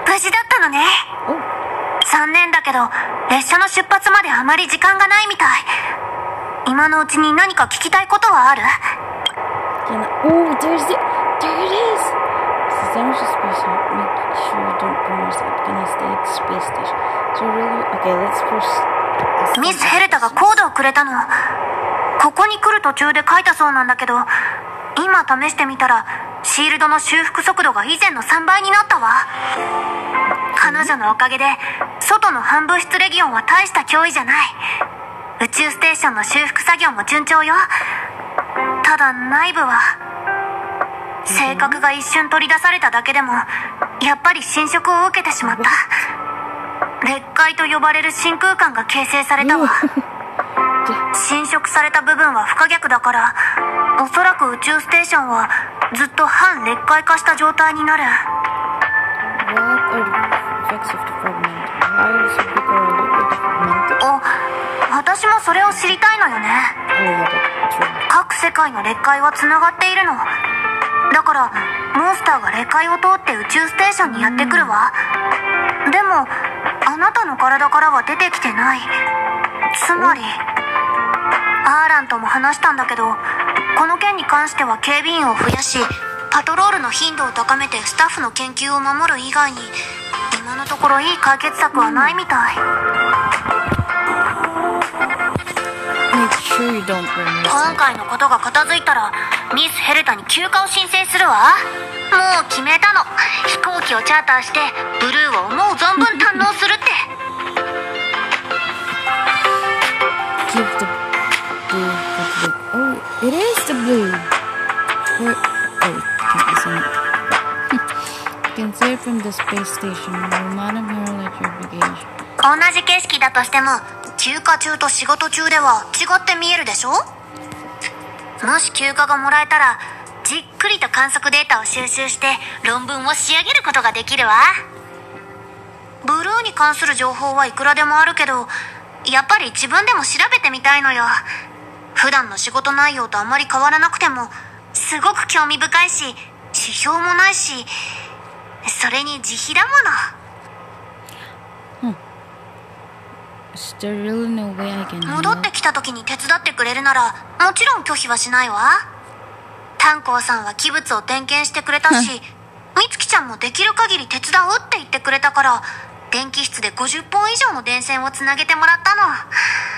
Speaker 2: 無事だったのね。
Speaker 1: Oh.
Speaker 2: 残念だけど、列車の出発まであまり時間がないみたい。今のうちに何か聞きたいことはある？
Speaker 1: Can I, oh, there's the, there it is! This is damage to space shop. Make sure you don't burn yourself. Can I stay at the space station? So really, okay, let's first.
Speaker 2: ミス・ヘルタがコードをくれたの。ここに来る途中で書いたそうなんだけど、今試してみたらシールドの修復速度が以前のさんばいになったわ。彼女のおかげで外の半物質レギオンは大した脅威じゃない。 宇宙ステーションの修復作業も順調よ。ただ内部は性格が一瞬取り出されただけでもやっぱり侵食を受けてしまった。裂解と呼ばれる真空管が形成されたわ。侵食された部分は不可逆だから、おそらく宇宙ステーションはずっと半裂解化した状態になる。
Speaker 1: What are the effects of the fragment? Why does it become a little bit fragmented?
Speaker 2: お、私もそれを知りたいのよね。
Speaker 1: Oh yeah, that's right.
Speaker 2: 各世界の裂解はつながっているのだから、モンスターが裂解を通って宇宙ステーションにやってくるわ。でもあなたの体からは出てきてない。つまりアーランとも話したんだけど、この件に関しては警備員を増やし、パトロールの頻度を高めてスタッフの研究を守る以外に今のところいい解決策はないみたい。
Speaker 1: Make sure you don't burn
Speaker 2: 今
Speaker 1: yourself.
Speaker 2: 回のことが片付いたらミス・ヘルタに休暇を申請するわ。もう決めたの。飛行機をチャーターしてブルーを思う存分堪能するって。
Speaker 1: Give the blue the blue. Oh, it is the blue. Where? Oh, can't be seen. You can see it from the space station. No matter how let your bagage.
Speaker 2: 同じ景色だとしても休暇中と仕事中では違って見えるでしょ。もし休暇がもらえたらじっくりと観測データを収集して論文を仕上げることができるわ。ブルーに関する情報はいくらでもあるけど、やっぱり自分でも調べてみたいのよ。普段の仕事内容とあまり変わらなくてもすごく興味深いし、指標もないし、それに自費だもの。
Speaker 1: Is there really no way I can
Speaker 2: 戻ってきた時に手伝ってくれるならもちろん拒否はしないわ。炭鉱さんは器物を点検してくれたし美月ちゃんもできる限り手伝うって言ってくれたから、電気室でごじゅっぽん以上の電線をつなげてもらったの。は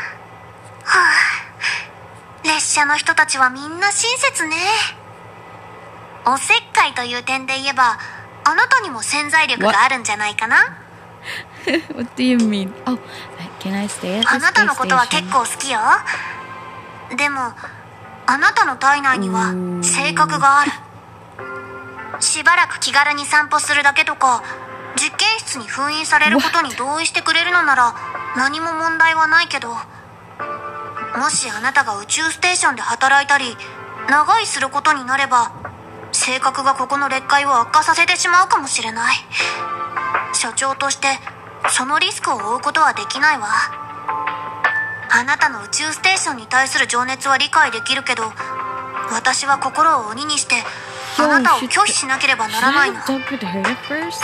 Speaker 2: あ、列車の人たちはみんな親切ね。おせっかいという点で言えばあなたにも潜在力があるんじゃないかな。
Speaker 1: What do you mean? Oh, can I stay at the
Speaker 2: あなたの
Speaker 1: space
Speaker 2: ことは
Speaker 1: station?
Speaker 2: 結構好きよ。でもあなたの体内には性格がある。しばらく気軽に散歩するだけとか、実験室に封印されることに同意してくれるのなら何も問題はないけど、もしあなたが宇宙ステーションで働いたり長居することになれば、性格がここの裂解を悪化させてしまうかもしれない。所長としてそのリスクを負うことはできないわ。あなたの宇宙ステーションに対する情熱は理解できるけど、私は心を鬼にしてあなたを拒否しなければならないの。
Speaker 1: Should I talk with her first?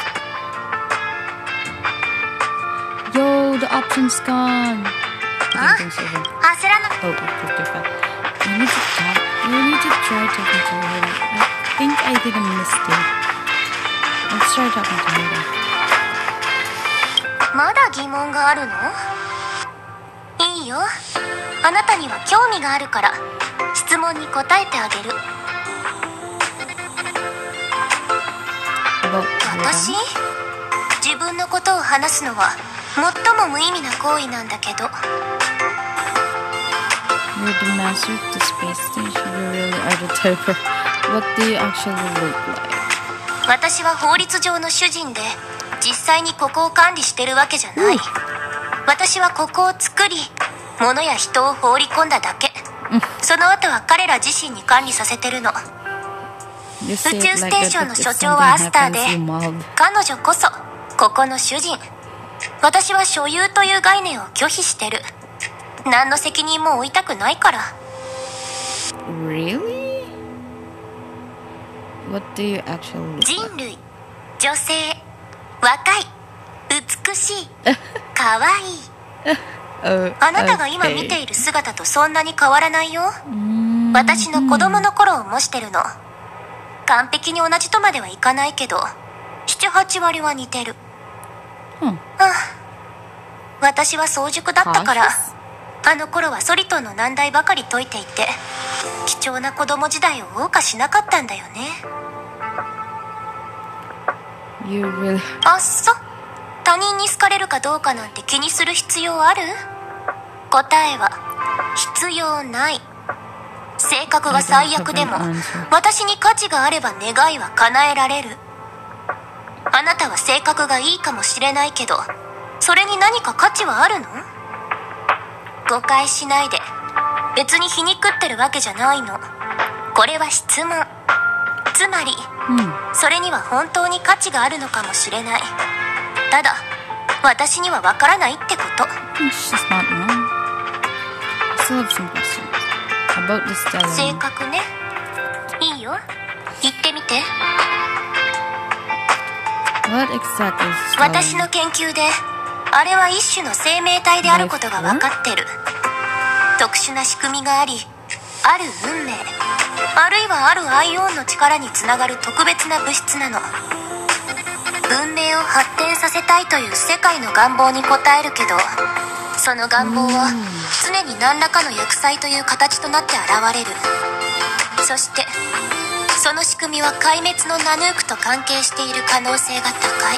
Speaker 1: Yo, the option's gone. I think things over.
Speaker 2: 焦らな
Speaker 1: Oh, it's too fast. I need to talk. You need to try talking to her. I think I did a mistake. Let's try talking to her then.
Speaker 2: まだ疑問があるの？いいよ。あなたには興味があるから質問に答えてあげる。
Speaker 1: About
Speaker 2: 私？自分のことを話すのは最も無意味な行為なんだけど。
Speaker 1: You're the master of the space station. You really are the typer. What do you actually look like?
Speaker 2: 私は法律上の主人で実際にここを管理してるわけじゃない。私はここを作り物や人を放り込んだだけ。その後は彼ら自身に管理させてるの。
Speaker 1: You
Speaker 2: 宇
Speaker 1: say
Speaker 2: 宙
Speaker 1: it
Speaker 2: ス
Speaker 1: like
Speaker 2: テーショ
Speaker 1: that,
Speaker 2: ンの
Speaker 1: but
Speaker 2: 所
Speaker 1: if
Speaker 2: 長はア
Speaker 1: something
Speaker 2: スターで
Speaker 1: happens, you mob.
Speaker 2: 彼女こそここの主人。私は所有という概念を拒否してる。何の責任も負いたくないから。
Speaker 1: Really? What do you actually look
Speaker 2: 人類、女性、若い、美しい、可愛い。
Speaker 1: like? Oh,
Speaker 2: あなたが今見て
Speaker 1: okay.
Speaker 2: いる姿とそんなに変わらないよ。
Speaker 1: Mm-hmm.
Speaker 2: 私の子供の頃を模してるの。完璧に同じとまではいかないけどななはち割は似てる。
Speaker 1: Hmm.
Speaker 2: ああ、私は早熟だったから、
Speaker 1: Cautious?
Speaker 2: あの頃はソリトンの難題ばかり解いていて貴重な子供時代を謳歌しなかったんだよね。
Speaker 1: You really...
Speaker 2: あっそ、他人に好かれるかどうかなんて気にする必要ある？答えは必要ない。性格が最悪でも私に価値があれば願いは叶えられる。あなたは性格がいいかもしれないけど、それに何か価値はあるの？誤解しないで。別に皮肉ってるわけじゃないの。これは質問。つまり、
Speaker 1: うん、
Speaker 2: それには本当に価値があるのかもしれない。ただ私にはわからないってこと。
Speaker 1: She's not wrong. I still have some questions about this dialogue.
Speaker 2: 性格ね。いいよ、言ってみて。
Speaker 1: What exactly is
Speaker 2: 私の研究であれは一種の生命体であることが分かってる。特殊な仕組みがあり、ある運命、あるいはあるアイオンの力につながる特別な物質なの。文明を発展させたいという世界の願望に応えるけど、その願望は常に何らかの厄災という形となって現れる。そしてその仕組みは壊滅のナヌークと関係している可能性が高い。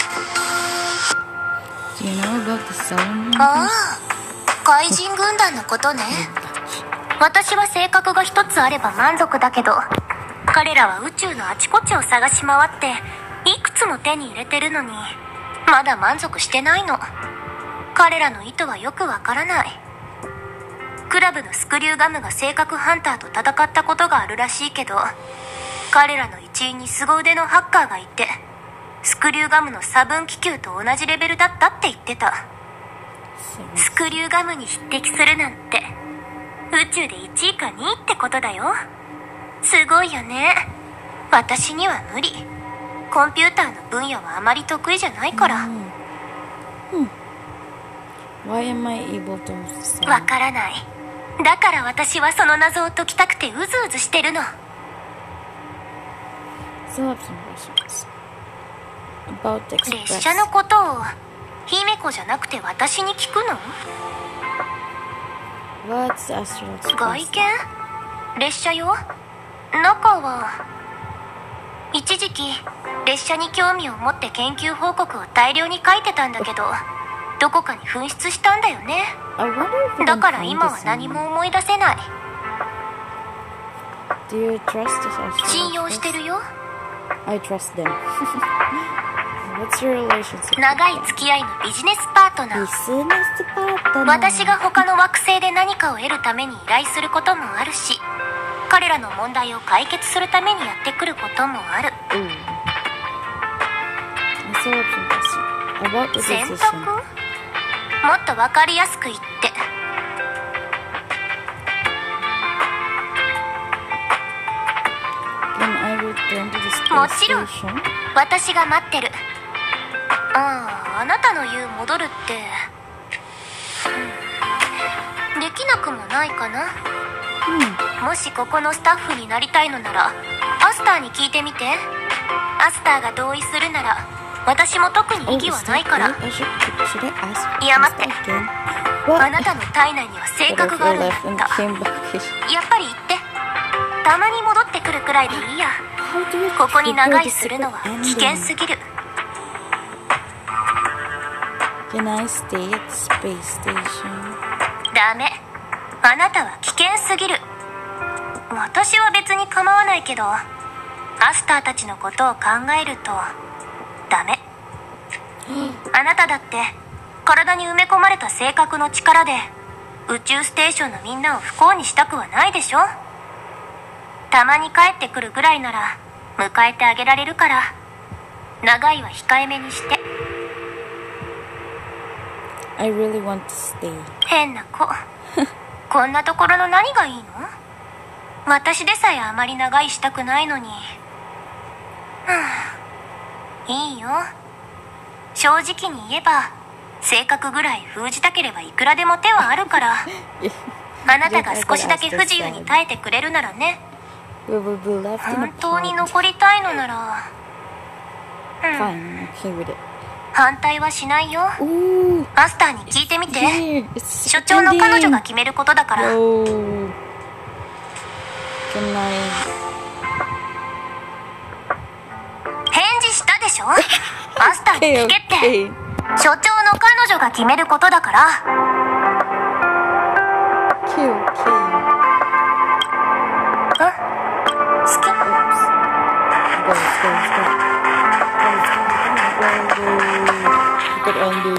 Speaker 1: Do you know about the Solomon?
Speaker 2: ああ、怪人軍団のことね。私は性格が一つあれば満足だけど、彼らは宇宙のあちこちを探し回っていくつも手に入れてるのにまだ満足してないの。彼らの意図はよくわからない。クラブのスクリューガムが性格ハンターと戦ったことがあるらしいけど、彼らの一員に凄腕のハッカーがいて、スクリューガムの差分気球と同じレベルだったって言ってた。スクリューガムに匹敵するなんて宇宙でいちいかにいってことだよ。すごいよね。私には無理。コンピューターの分野はあまり得意じゃないから。
Speaker 1: うん、Why am I able to say?
Speaker 2: わからない。だから私はその謎を解きたくてうずうずしてるの。
Speaker 1: Still have some questions about the
Speaker 2: 列
Speaker 1: express.
Speaker 2: 車のことを姫子じゃなくて私に聞くの？
Speaker 1: What's the astral express?
Speaker 2: 外見？列車よ。中は一時期列車に興味を持って研究報告を大量に書いてたんだけど、どこかに紛失したんだよね。
Speaker 1: I wonder if we
Speaker 2: だ
Speaker 1: can
Speaker 2: から
Speaker 1: find
Speaker 2: 今は
Speaker 1: this
Speaker 2: 何も
Speaker 1: somewhere.
Speaker 2: 思い出せない。
Speaker 1: Do you trust this astral
Speaker 2: 信用して
Speaker 1: express?
Speaker 2: るよ。
Speaker 1: I trust them. What's your relationship?
Speaker 2: 長い付き合いのビジネスパートナー。
Speaker 1: Business partner.
Speaker 2: 私が他の惑星で何かを得るために依頼することもあるし、彼らの問題を解決するためにやってくることもある。
Speaker 1: Ooh. I still have some questions about the
Speaker 2: 選択？
Speaker 1: decision.
Speaker 2: もっと分かりやすく言って。
Speaker 1: Can I return to the
Speaker 2: も
Speaker 1: space
Speaker 2: ちろん。
Speaker 1: station?
Speaker 2: 私が待ってる。ああ、あなたの言う戻るって、うん、できなくもないかな。もしここのスタッフになりたいのならアスターに聞いてみて。アスターが同意するなら私も特に異議はないから。
Speaker 1: I should, should I ask
Speaker 2: いや待って。
Speaker 1: again?
Speaker 2: あなたの体内には性格があるんだった。
Speaker 1: and came back.
Speaker 2: やっぱり言って。たまに戻ってくるくらいでいいや。
Speaker 1: How do we
Speaker 2: ここに
Speaker 1: trigger
Speaker 2: 長
Speaker 1: the
Speaker 2: 居するのは
Speaker 1: secret
Speaker 2: 危険
Speaker 1: ending?
Speaker 2: すぎる。
Speaker 1: Can I stay at the space station?
Speaker 2: ダメ。あなたは危険すぎる。私は別に構わないけど、アスターたちのことを考えるとダメ。あなただって体に埋め込まれた性格の力で宇宙ステーションのみんなを不幸にしたくはないでしょ。たまに帰ってくるぐらいなら迎えてあげられるから、長いは控えめにして。
Speaker 1: I really want to stay.
Speaker 2: 変な子。こんなところの何がいいの？私でさえあまり長居したくないのに。いいよ。正直に言えば性格ぐらい封じたければいくらでも手はあるから。あなたが少しだけ不自由に耐えてくれるならね。
Speaker 1: We will be left in a
Speaker 2: 本当に
Speaker 1: pod.
Speaker 2: 残りたいのなら、うん、
Speaker 1: Fine, I'm okay with it.
Speaker 2: 反対はしないよ。
Speaker 1: Ooh,
Speaker 2: マスターに聞いてみて。
Speaker 1: here, it's
Speaker 2: 所長の彼女が
Speaker 1: ending.
Speaker 2: 決めることだから。
Speaker 1: Whoa. Can I?
Speaker 2: 返事したでしょ。マスターに
Speaker 1: Okay,
Speaker 2: 聞けって。
Speaker 1: okay.
Speaker 2: 所長の彼女が決めることだから。
Speaker 1: Okay. okay, okay.
Speaker 2: うん、好き。
Speaker 1: Oops. Go, let's go, let's go. Go, let's go, go, go. Look at Andy.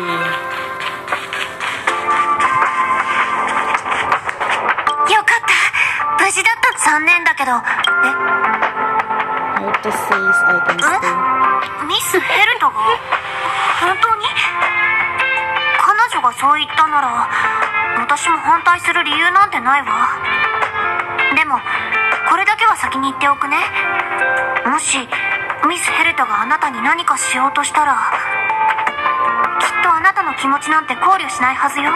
Speaker 2: Yo かった。無事だった。残念だけど。え
Speaker 1: Heart says I can stay.
Speaker 2: ミス・ヘルタが本当に？彼女がそう言ったなら私も反対する理由なんてないわ。でもこれだけは先に言っておくね。もしミス・ヘルタがあなたに何かしようとしたらきっとあなたの気持ちなんて考慮しないはずよ。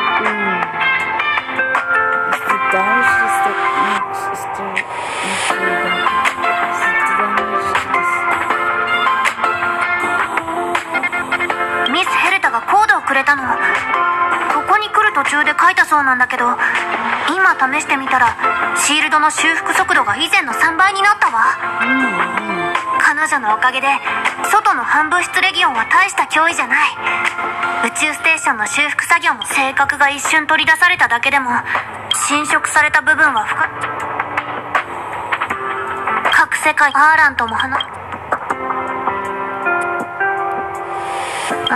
Speaker 2: ミス・ヘルタがコードをくれたの。ここに来る途中で書いたそうなんだけど、今試してみたらシールドの修復速度が以前のさんばいになったわ。彼女のおかげで外の反物質レギオンは大した脅威じゃない。宇宙ステーションの修復作業も性格が一瞬取り出されただけでも侵食された部分は深各世界アーランとも話あ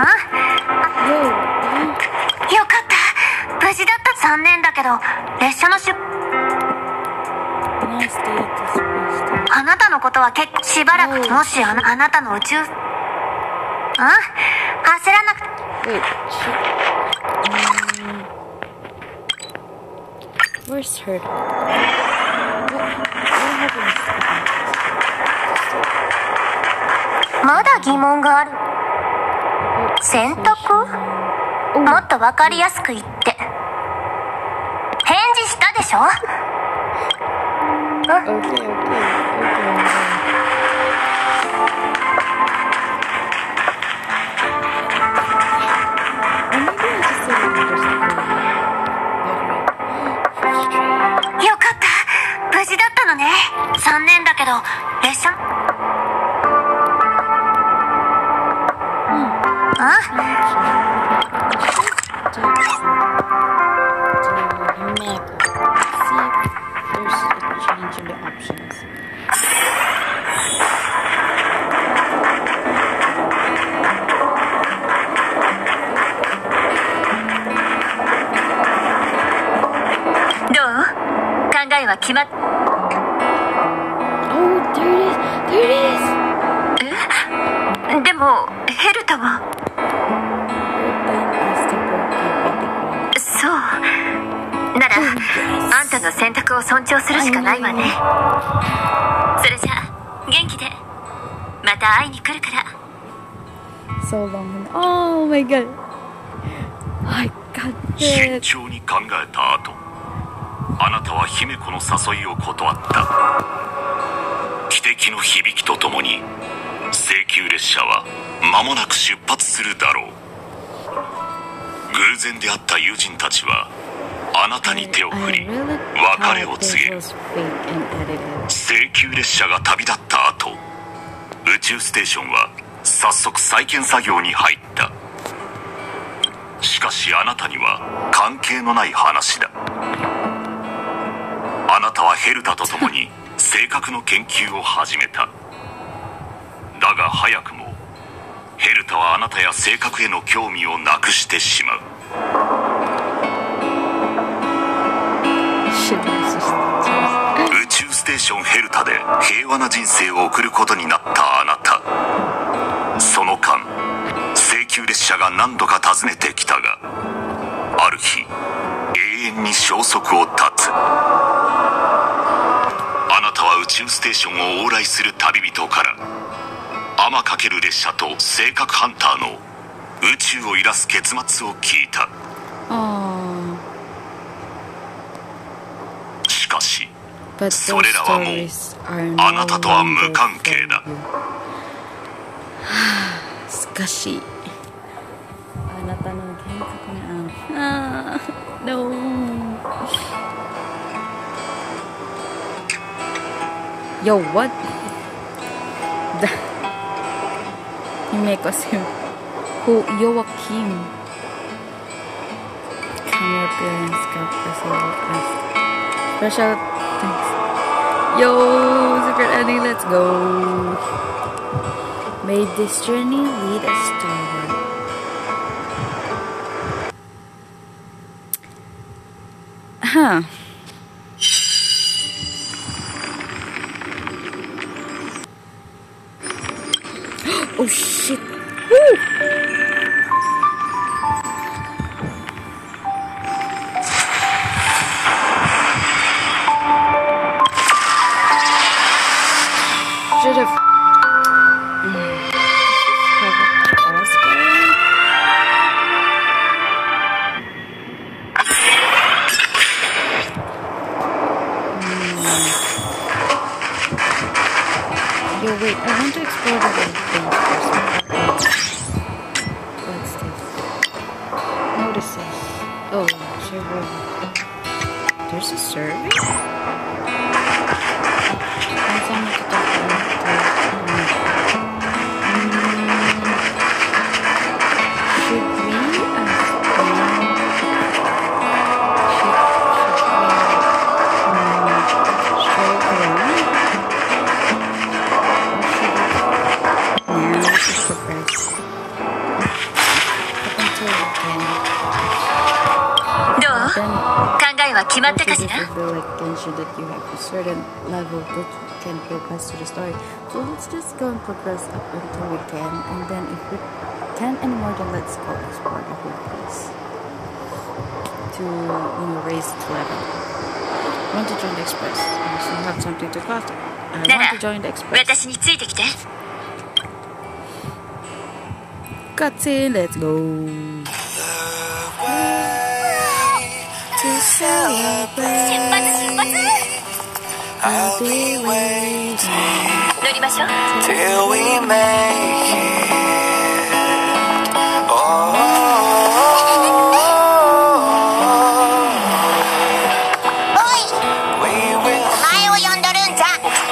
Speaker 2: よかった。無事だった。残念だけど列車の出あなたのことは結構しばらくもしあな、あなたの宇宙あ焦らなくて
Speaker 1: Wait, um, where's her? What, what happened?
Speaker 2: まだ疑問がある。選択？もっとわかりやすく言って返事したでしょ。
Speaker 1: Okay, okay, okay. Maybe I just didn't understand.
Speaker 2: よかった。無事だったのね。残念だけど列車あは決まっ
Speaker 1: Oh, there it is. There it is.
Speaker 2: えでもヘルタはそうならあんたの選択を尊重するしかないわね。それじゃあ元気でまた会いに来るから。
Speaker 1: So long. Oh my god. I got
Speaker 3: 慎
Speaker 1: it.
Speaker 3: 重に考えた後、あなたは姫子の誘いを断った。汽笛の響きとともに請求列車は間もなく出発するだろう。偶然出会った友人たちはあなたに手を振り別れを告げる。請求列車が旅立った後、宇宙ステーションは早速再建作業に入った。しかしあなたには関係のない話だ。あなたはヘルタと共に性格の研究を始めた。だが早くもヘルタはあなたや性格への興味をなくしてしまう。宇宙ステーションヘルタで平和な人生を送ることになったあなた。その間請求列車が何度か訪ねてきたが、ある日永遠に消息を絶つ。あなたは宇宙ステーションを往来する旅人から天×列車と性格ハンターの宇宙を揺らす結末を聞いた。しかしそれらはもうあなたとは無関係だ。
Speaker 1: しかしあなたの幻覚なあ No. Yo, what? The you make us him. Who Joachim? Camera appearance, God, Special thanks. Yo, secret ending, let's go. May this journey lead us starward. Huh. Oh shit. Woo! Should have mm. have a pause going. Mm. Yo, wait, I want to explore the whole thing first. What's this? Notices. Oh, server. There's a survey? Find someone to talk to. Should we ask them? Should, should we um, stroll around? Or should we... Nah, we should progress. Up until we can.
Speaker 2: どう？考えは決まったかしら？
Speaker 1: Like Genshin that you have a certain level that you can progress to the story. So let's just go and progress up until we can, and then if we can't anymore, then let's go explore the whole place to, you know, raise its level. I want to join the express. I also have something to cost. I want to join the express.
Speaker 2: 私についてきて。
Speaker 1: Cutscene, let's go. To celebrate.
Speaker 2: 出発出発。
Speaker 1: I'll be waiting.
Speaker 2: 乗りましょう。
Speaker 4: Till we make it. Oh, we will.
Speaker 2: 前を呼んどるんじゃ。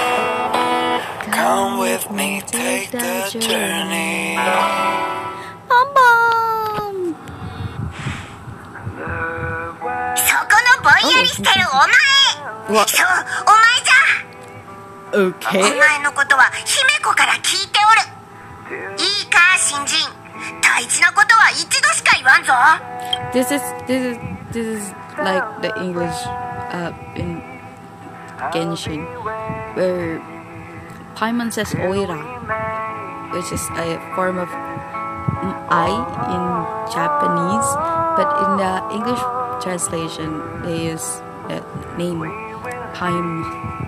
Speaker 4: Come with me, take the journey.
Speaker 1: Bum bum.
Speaker 2: そこのぼんやりしてるお前。
Speaker 1: What?
Speaker 2: そう、お前じゃ。
Speaker 1: Okay.
Speaker 2: お前のことは姫子から聞いておる。いいか、新人。大事なことは一度しか言わんぞ。
Speaker 1: This is this is this is like the English uh in Genshin where Paimon says oira, which is a form of I in Japanese, but in the English translation they use the name Paimon.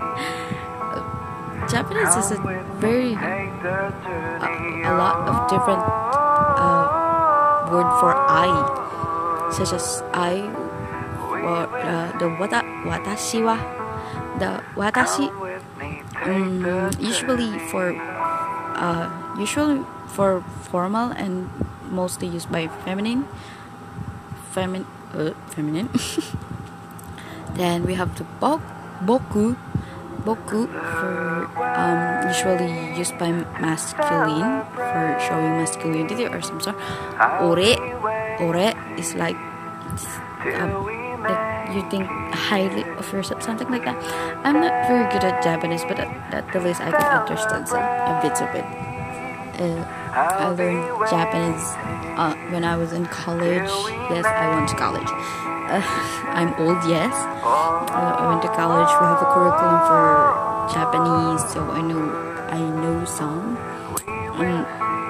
Speaker 1: Japanese is a very uh, a lot of different uh, word for I, such as I, or uh, the wata, watashi wa, the watashi, um, usually for uh, usually for formal and mostly used by feminine, femin, uh, feminine. Then we have the bok, boku. Boku for um, usually used by masculine for showing masculinity or some sort. Ore, ore is like um, like you think highly of yourself, something like that. I'm not very good at Japanese, but at, at the least I can understand some a bit of it. Uh, I learned Japanese uh, when I was in college. Yes, I went to college. Uh, I'm old, yes. Uh, I went to college. We have a curriculum for Japanese, so I know I know some. Um,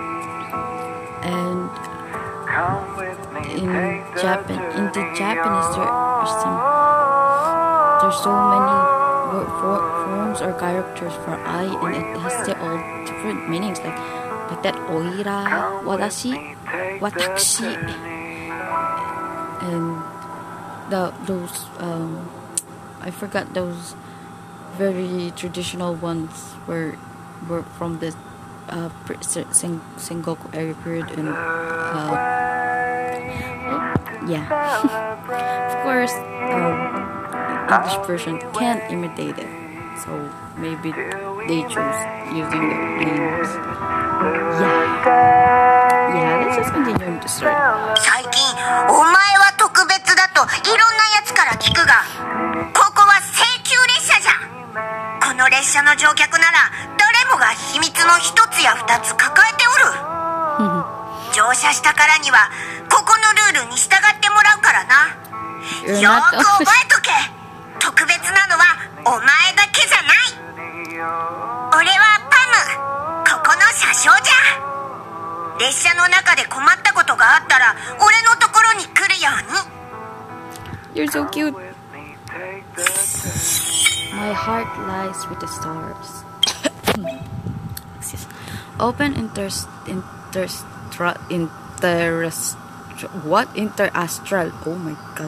Speaker 1: and in Japan, in the Japanese, there are some. There's so many word for, forms or characters for I, and it has the all different meanings, like like that oira, watashi, watashi, and. The, those um, I forgot those very traditional ones were were from the uh, Sing, Sengoku era period and uh, yeah. Of course, um, English version can't imitate it, so maybe they chose using the names. Yeah, yeah. Let's just continue to story.
Speaker 2: 最近お前は特別だといろんなやつから聞くが、ここは聖
Speaker 5: 列車の乗客なら誰もが秘密の一つや二つ抱えておる。乗車したからにはここのルールに従ってもらうからな。よーく覚えとけ。特別なのはお前だけじゃない。俺はパム、ここの車掌じゃ。列車の中で困ったことがあったら俺のところに来るように。
Speaker 1: You're so cute. My heart lies with the stars. Open interest interest interest what interastral. Oh my god.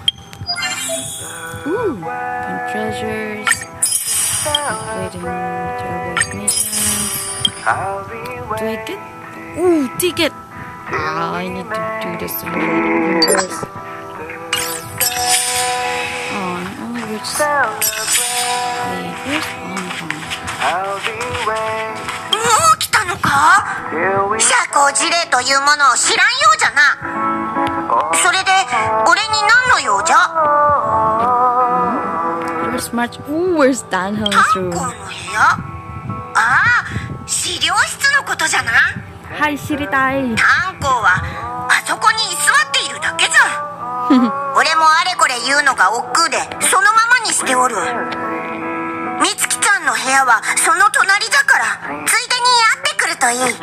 Speaker 1: Ooh, and treasures. Waiting travelers mission. Do I get? Ooh, ticket. Ah, I need to do this in the universe. Oh, I only reached. Wait, where's Hong Kong?
Speaker 5: もう来たのか。社交辞令というものを知らんようじゃな。それで俺に何の用じゃ。
Speaker 1: Where's March? Ooh, where's Danhelm's
Speaker 5: 炭
Speaker 1: room?
Speaker 5: 鉱の部屋。ああ、資料室のことじゃな。
Speaker 1: はい知りたい。
Speaker 5: 炭鉱はあそこに居座っているだけじゃ。俺もあれこれ言うのが億劫でそのままにしておる。美月ちゃんの部屋はその隣だからついでに会ってくるといい。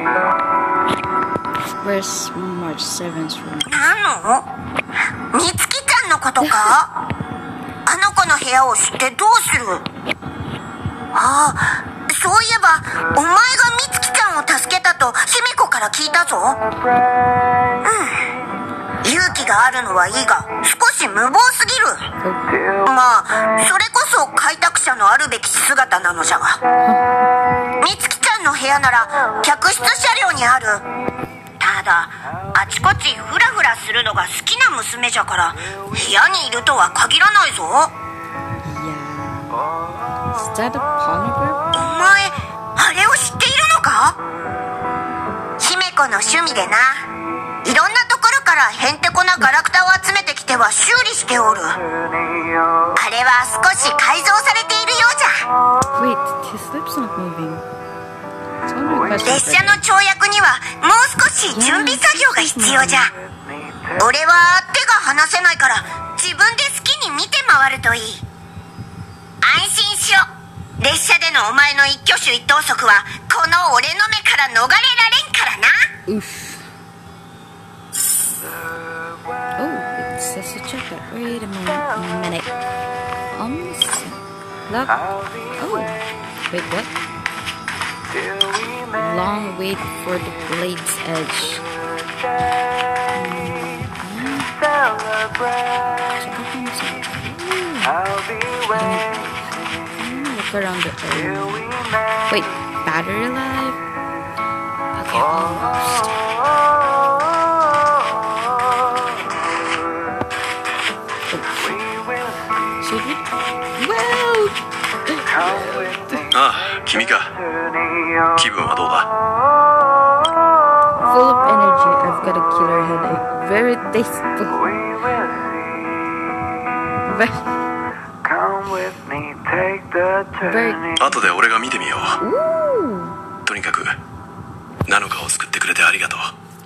Speaker 1: Where's March seventh room?
Speaker 5: 何の？美月ちゃんのことか？あの子の部屋を知ってどうする？ああ、そういえばお前が美月ちゃんを助けたと姫子から聞いたぞ。うん。勇気があるのはいいが少し無謀すぎる。まあそれこそ開拓者のあるべき姿なのじゃが。美月ちゃんの部屋なら客室車両にある。ただあちこちフラフラするのが好きな娘じゃから部屋にいるとは限らないぞ。
Speaker 1: Yeah. Is that a pornograph?
Speaker 5: お前あれを知っているのか？姫子の趣味でな。いろんなところからへんてこなガラクタを集めてきては修理しておる。あれは少し改造されているようじゃ。
Speaker 1: Wait, his lips not moving. It's only a question.
Speaker 5: 列車の跳躍にはもう少し準備作業が必要じゃ。俺は手が離せないから自分で好きに見て回るといい。安心しろ。列車でのお前の一挙手一投足はこの俺の目から逃れられんからな。
Speaker 1: Oof. Oh, it says to check it. Wait a minute. minute. Almost. Look. Oh. Wait, what? Long wait for the blade's edge. Mm-hmm. Look around the area. Wait, battery life? Okay, almost. Should we? Well!
Speaker 3: ああ、君か。気分はどうだ？
Speaker 1: Full of energy, I've got a killer headache. Very tasteful. Very...
Speaker 3: 後で俺が見てみよう。
Speaker 1: Ooh.
Speaker 3: とにかくナノカを救ってくれてありがとう。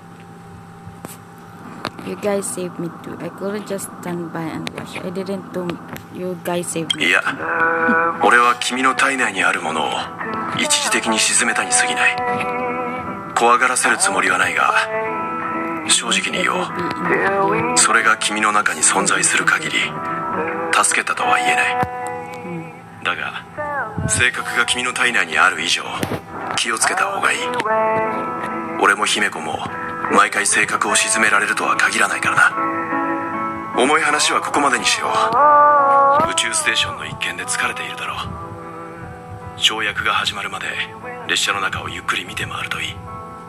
Speaker 1: You guys saved me too. I couldn't just stand by and watch. I didn't do. You guys saved me.
Speaker 3: いや、俺は君の体内にあるものを一時的に沈めたに過ぎない。怖がらせるつもりはないが、正直に言おう。それが君の中に存在する限り助けたとは言えない。だが性格が君の体内にある以上気をつけた方がいい。俺も姫子も毎回性格を沈められるとは限らないからな。重い話はここまでにしよう。宇宙ステーションの一件で疲れているだろう。跳躍が始まるまで列車の中をゆっくり見て回るといい。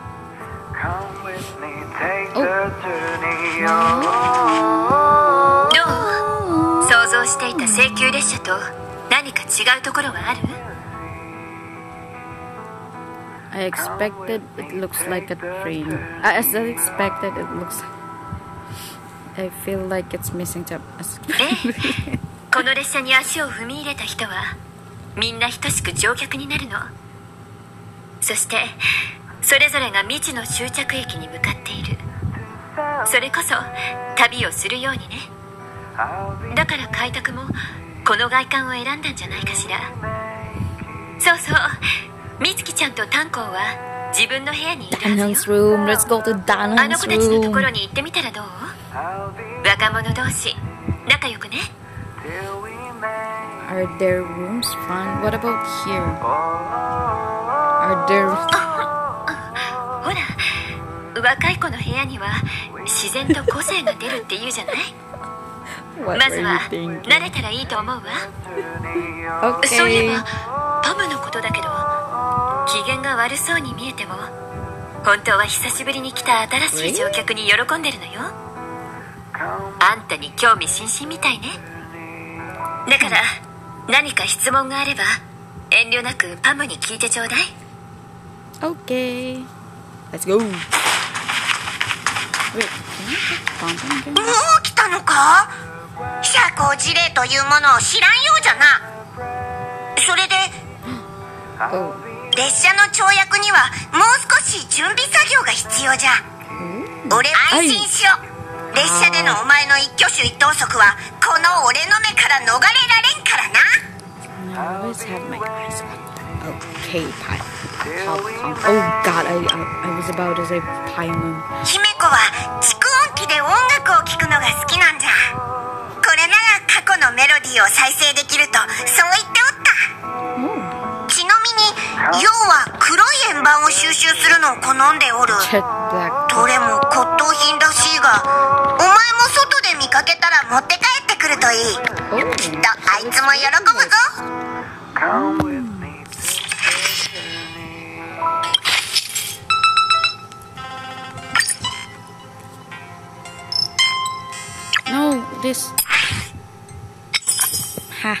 Speaker 2: どう？想像していた西急列車と何か違うところはある？
Speaker 1: I expected it looks like a train. As I expected it looks. I feel like it's missing some.
Speaker 2: ええ、この列車に足を踏み入れた人はみんな等しく乗客になるの。そしてそれぞれが未知の終着駅に向かっている。それこそ旅をするようにね。だから開拓もこの外観を選んだんじゃないかしら。そうそう、美月ちゃんとタンコンは自分の部屋にいるはずよ。
Speaker 1: Danhang's room. Let's go to
Speaker 2: あの
Speaker 1: Danhang's
Speaker 2: 子たちのところ
Speaker 1: room.
Speaker 2: に行ってみたらどう？若者同士仲良くね。
Speaker 1: Are their rooms fun? What about here? Are there...
Speaker 2: ほら、若い子の部屋には自然と個性が出るって言うじゃない。
Speaker 1: What
Speaker 2: ま
Speaker 1: were
Speaker 2: ず
Speaker 1: you
Speaker 2: は
Speaker 1: thinking?
Speaker 2: 慣れたらいいと思うわ。そういえ
Speaker 1: Okay.
Speaker 2: ばパムのことだけど、機嫌が悪そうに見えても本当は久しぶりに来た新しい乗客に喜んでるのよ。あんたに興味津々みたいね。だから何か質問があれば遠慮なくパムに聞いてちょうだい。
Speaker 1: Okay. Let's go. Wait, can I just bump him
Speaker 5: も
Speaker 1: again?
Speaker 5: う来たのか？社交辞令というものを知らんようじゃな。それで
Speaker 1: Oh.
Speaker 5: 列車の跳躍にはもう少し準備作業が必要じゃ。俺安心しろ。列車でのお前の一挙手一投足はこの俺の目から逃れられんからな。
Speaker 1: I always have my eyes on them. Okay, Pai. Calm, calm. Oh God, I, I I was about to say Paimon.
Speaker 5: 姫子は蓄音機で音楽を聴くのが好きなんじゃ。これなら過去のメロディーを再生できるとそう言っておった。
Speaker 1: Oh,
Speaker 5: ちなみに要は黒い円盤を収集するのを好んでおる。
Speaker 1: Jet Black.
Speaker 5: どれも骨董品らしいが、お前も外で見かけたら持って帰ってくるといい。
Speaker 1: Oh.
Speaker 5: きっとあいつも喜ぶぞ。
Speaker 1: No, this. Ha.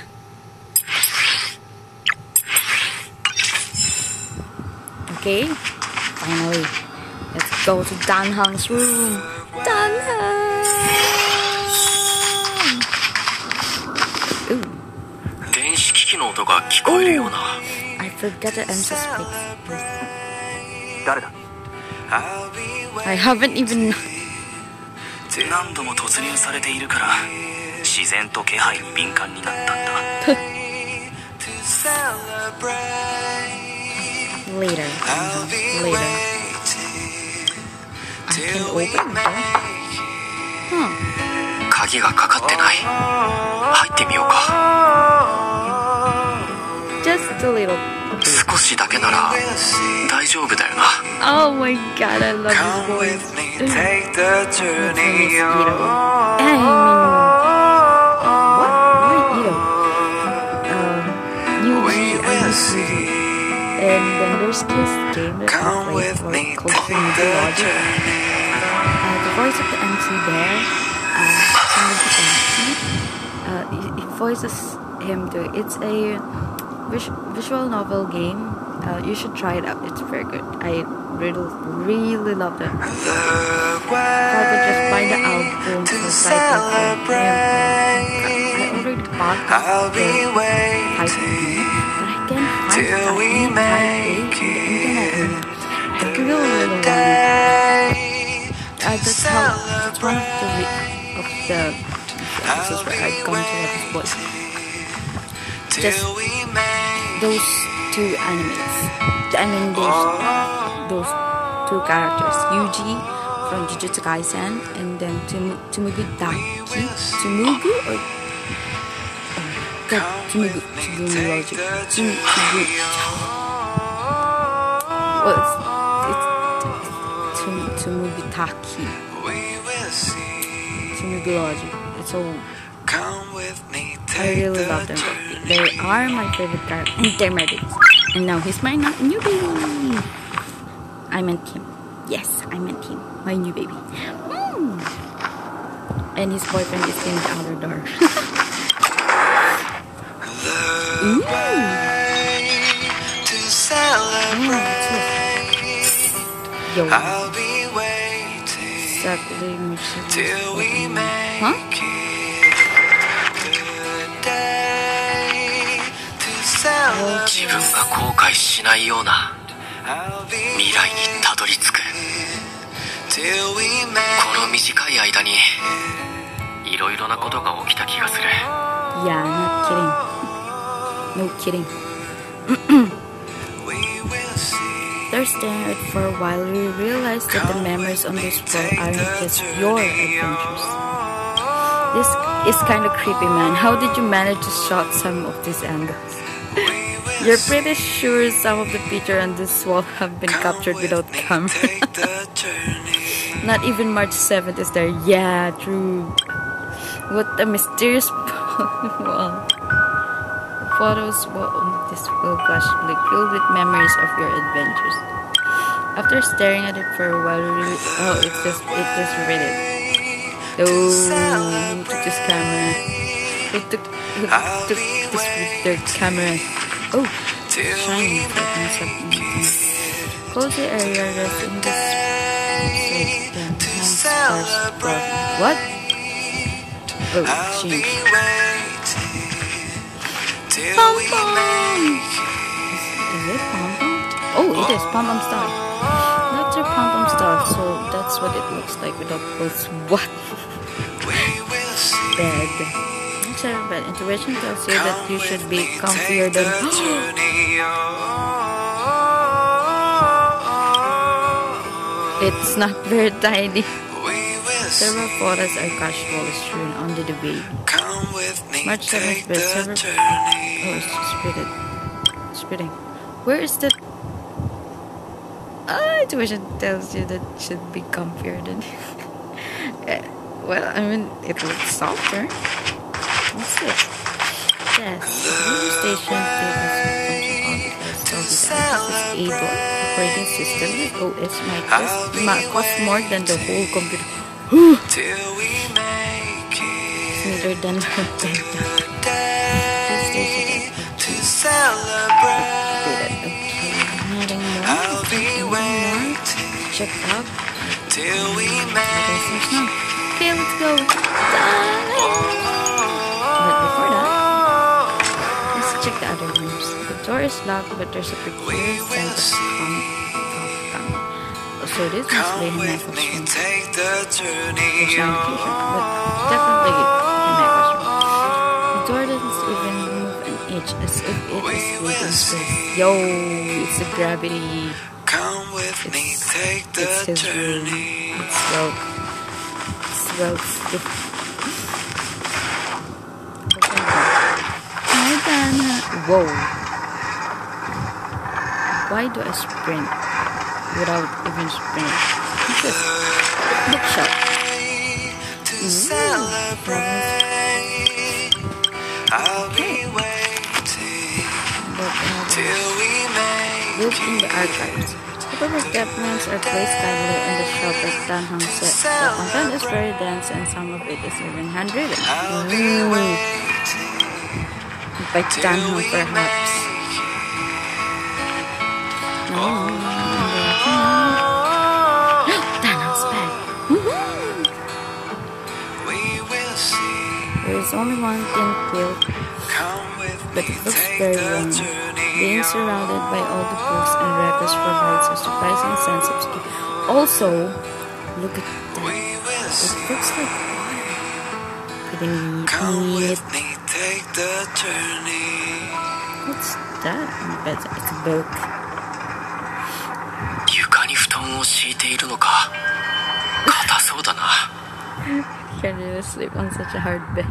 Speaker 1: Okay, finally. Let's go to Danhang's room. Danhang! Ooh,
Speaker 3: 電子機器の音が聞こえるような。
Speaker 1: I forgot to answer speak.
Speaker 3: 誰だ？
Speaker 1: I haven't even.
Speaker 3: 何度も突入されているから自然と気配に敏感になったんだ。
Speaker 1: Later. Later. I can open the door. Huh.
Speaker 3: 鍵がかかってない。入ってみようか。
Speaker 1: Just a little.
Speaker 3: 少しだけなら大丈夫だよな。
Speaker 1: Oh my God, I love his
Speaker 4: Come
Speaker 1: voice.
Speaker 4: with me, take the journey
Speaker 1: Ito.
Speaker 4: on.
Speaker 1: I mean, what? Why Ito? Um, Yuji,
Speaker 4: We
Speaker 1: I
Speaker 4: will
Speaker 1: miss
Speaker 4: see.
Speaker 1: Yuji. And then there's this game that
Speaker 4: Come
Speaker 1: I played
Speaker 4: with
Speaker 1: for
Speaker 4: me,
Speaker 1: called
Speaker 4: take
Speaker 1: Trinity
Speaker 4: the
Speaker 1: Logic.
Speaker 4: journey.
Speaker 1: Uh, the voice of the M C there, uh, Trinity uh, he, he voices him to. It's a vis- visual novel game. Uh, you should try it out. It's very good. I really, really loved it.
Speaker 4: The
Speaker 1: If I could just find the album
Speaker 4: to
Speaker 1: for Cycle
Speaker 4: celebrate.
Speaker 1: I already bought
Speaker 4: I'll
Speaker 1: the
Speaker 4: be
Speaker 1: Type
Speaker 4: waiting
Speaker 1: B, but I can't find
Speaker 4: till
Speaker 1: that
Speaker 4: we
Speaker 1: any Type A
Speaker 4: make
Speaker 1: in the internet. I really, really want it.
Speaker 4: day
Speaker 1: Uh, that's how, that's one of the, re- of the episodes where I've gone to let his voice. Just
Speaker 4: till we make
Speaker 1: those two animes. I mean, those, those two characters. Yuji from Jujutsu Kaisen and then Tum- Tumugu Daki. Tumugu or... Oh, God, Tumugu. Tsugumu Logic. Tum- Tsugu... Well, it's... it's Tum- Tumugu Taki.
Speaker 4: we will see.
Speaker 1: Tumugu Logic. It's all...
Speaker 4: Come with me,
Speaker 1: I
Speaker 4: take
Speaker 1: really
Speaker 4: the
Speaker 1: love them.
Speaker 4: journey.
Speaker 1: They are my favorite characters. And they're my babies. And now he's my no- new baby. I meant him. Yes, I meant him. My new baby. Mm. And his boyfriend is in the other door.
Speaker 4: The way to celebrate.
Speaker 1: Yo.
Speaker 4: I'll be waiting
Speaker 1: Exactly.
Speaker 4: till we make
Speaker 1: Huh?
Speaker 4: it. The day to celebrate.
Speaker 6: 分が後悔しないような
Speaker 4: I'll be
Speaker 6: 未来にたどり着く。
Speaker 4: till we
Speaker 6: こ
Speaker 4: make
Speaker 6: の短い間にいろいろなことが起きた気がする。
Speaker 1: Yeah, not kidding. No kidding.
Speaker 4: we will see.
Speaker 1: They're staring at it for a while. We realize that the memories on this world aren't just your adventures. This is kind of creepy, man. How did you manage to shot some of these angles? You're pretty sure some of the pictures on this wall have been captured without camera.
Speaker 4: Take the journey.
Speaker 1: Not even March seventh is there. Yeah, true. What a mysterious wall. Photos of this will possibly filled with memories of your adventures. After staring at it for a while, we really, oh, it's just it just read it. Oh, who took this camera? Who took who took this with their camera? Oh, shiny fragments of meat. Cozy area rest in this place. Then hands stars above. What? Oh,
Speaker 4: I'll be
Speaker 1: change.
Speaker 4: waiting till
Speaker 1: Pom
Speaker 4: we
Speaker 1: pom.
Speaker 4: make
Speaker 1: Is it pom pom? Oh, it is pom pom star. That's a pom pom star. So that's what it looks like without clothes. What?
Speaker 4: we will see.
Speaker 1: Bed. It's a bed. Intuition tells you that you should be
Speaker 4: Come with me,
Speaker 1: comfier
Speaker 4: take
Speaker 1: than.
Speaker 4: the journey.
Speaker 1: It's not very tidy.
Speaker 4: We will
Speaker 1: Several
Speaker 4: see.
Speaker 1: photos are casual strewn under the bed.
Speaker 4: Come with me,
Speaker 1: March seventh,
Speaker 4: take
Speaker 1: but
Speaker 4: the
Speaker 1: several.
Speaker 4: journey.
Speaker 1: Oh, it's just spitting. Spitting. Where is the? Ah, intuition tells you that it should be comfier than. Eh, well, I mean, it looks softer. What's this? Yes, the new station tables a door operating system with O S might cost, might cost more than the whole computer.
Speaker 4: Till we make it
Speaker 1: Smoother than the
Speaker 4: day
Speaker 1: station.
Speaker 4: to celebrate.
Speaker 1: Nothing more.
Speaker 4: I'll be
Speaker 1: Nothing more.
Speaker 4: waiting
Speaker 1: Check out.
Speaker 4: till we
Speaker 1: Okay,
Speaker 4: make
Speaker 1: so it's not. Okay, let's go. But before that, let's check the other rooms. The door is locked, but there's a peculiar sense of calm. calm. So this must be
Speaker 4: Come
Speaker 1: a
Speaker 4: with
Speaker 1: message
Speaker 4: me,
Speaker 1: room.
Speaker 4: take the
Speaker 1: There's
Speaker 4: journey.
Speaker 1: no indication, but definitely a message room. The door doesn't even move an inch, as if it is within space. Yo, it's the gravity.
Speaker 4: Come with me,
Speaker 1: It's,
Speaker 4: take
Speaker 1: it's
Speaker 4: the
Speaker 1: his room.
Speaker 4: journey.
Speaker 1: It's well, it's well stiff. Hi, Dana. Whoa. Why do I sprint without even sprinting? Just bookshop.
Speaker 4: To celebrate, I'll be waiting
Speaker 1: But uh,
Speaker 4: till we make
Speaker 1: look in the archives. Paperback documents are placed casually in the shelf as Danhang said. The content is very dense and some of it is even handwritten.
Speaker 4: I'll be
Speaker 1: Mm.
Speaker 4: waiting
Speaker 1: By
Speaker 4: till
Speaker 1: Danhang
Speaker 4: we
Speaker 1: perhaps.
Speaker 4: make
Speaker 1: No, Danhang's bag.
Speaker 4: we will see.
Speaker 1: There is only one thin quilt,
Speaker 4: Come with
Speaker 1: but
Speaker 4: me,
Speaker 1: it looks
Speaker 4: take
Speaker 1: very
Speaker 4: the
Speaker 1: warm.
Speaker 4: journey.
Speaker 1: Being surrounded by all the books and records provides a surprising sense of security. Also, look at that.
Speaker 4: We will
Speaker 1: It
Speaker 4: see.
Speaker 1: looks like pretty
Speaker 4: Come
Speaker 1: neat.
Speaker 4: with me, take the journey.
Speaker 1: What's that? But it's a book.
Speaker 6: 床に布団を敷いているのか。硬そうだな。
Speaker 1: Can't really sleep on such a hard bed.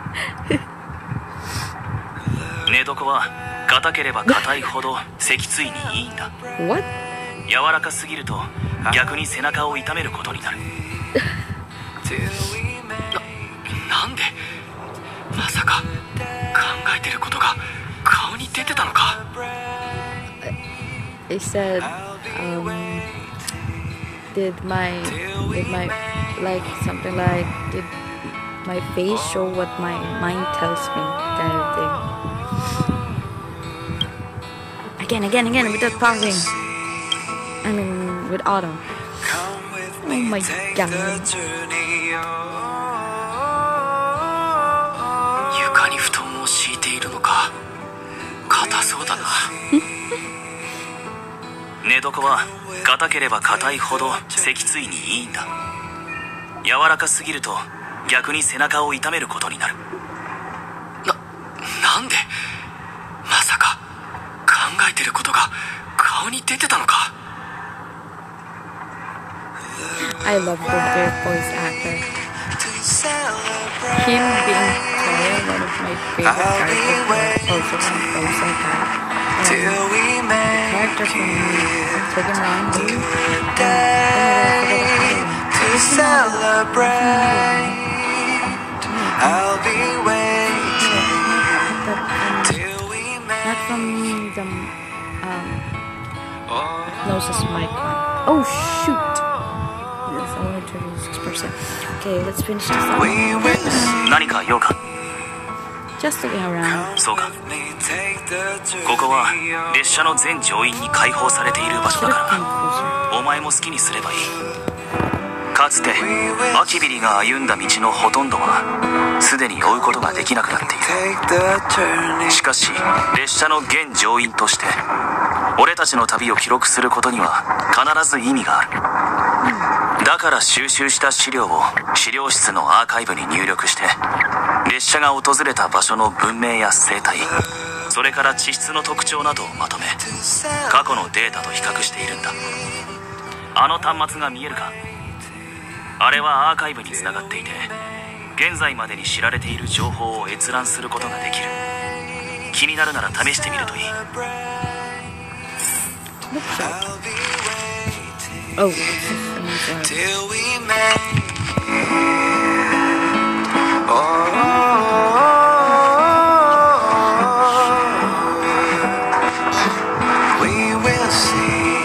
Speaker 3: 寝床は硬ければ硬いほど脊椎にいいんだ。
Speaker 1: What?
Speaker 3: 柔らかすぎると逆に背中を痛めることになる。
Speaker 4: Till we make
Speaker 6: なんでまさか考えてることが顔に出てたのか。
Speaker 1: They said, um, did my, did my, like something like, did my face show what my mind tells me, kind of thing. Again, again, again, without pausing. I mean, with auto.
Speaker 4: Come with
Speaker 1: Oh
Speaker 4: me,
Speaker 1: my
Speaker 4: take
Speaker 1: God.
Speaker 4: the journey.
Speaker 6: 床に布団を敷いているのか。硬硬そうだな。
Speaker 3: 寝床は硬ければ硬いほど脊椎にいいんだ。柔らかすぎると逆に背中を痛めることになる。
Speaker 6: な、なんで？まさか考えてることが顔に出てたのか。
Speaker 1: I love the their voice actor. Him being Toya, one of my favorite characters, also from Osaka. Um, the character from Second Round, um,
Speaker 4: to celebrate. I'll be waiting till we make.
Speaker 1: not from the um, Noses mic one. Oh shoot! Yes, only thirty-six percent. Okay, let's finish this up.
Speaker 4: We will see.
Speaker 3: 何か用か？
Speaker 1: Just looking around.
Speaker 3: そうか。ここは列車の全乗員に開放されている場所
Speaker 1: Should
Speaker 3: だ
Speaker 1: have
Speaker 3: か
Speaker 1: come
Speaker 3: ら、
Speaker 1: closer.
Speaker 3: お前も好きにすればいい。かつてアキビリが歩んだ道のほとんどはすでに追うことができなくなっている。しかし列車の現乗員として俺たちの旅を記録することには必ず意味がある。だから収集した資料を資料室のアーカイブに入力して、列車が訪れた場所の文明や生態、それから地質の特徴などをまとめ、過去のデータと比較しているんだ。あの端末が見えるか？あれはアーカイブにつながっていて、現在までに知られている情報を閲覧することができる。気になるなら試してみるといい。
Speaker 1: Oh,
Speaker 4: Till we met. Oh, we will see.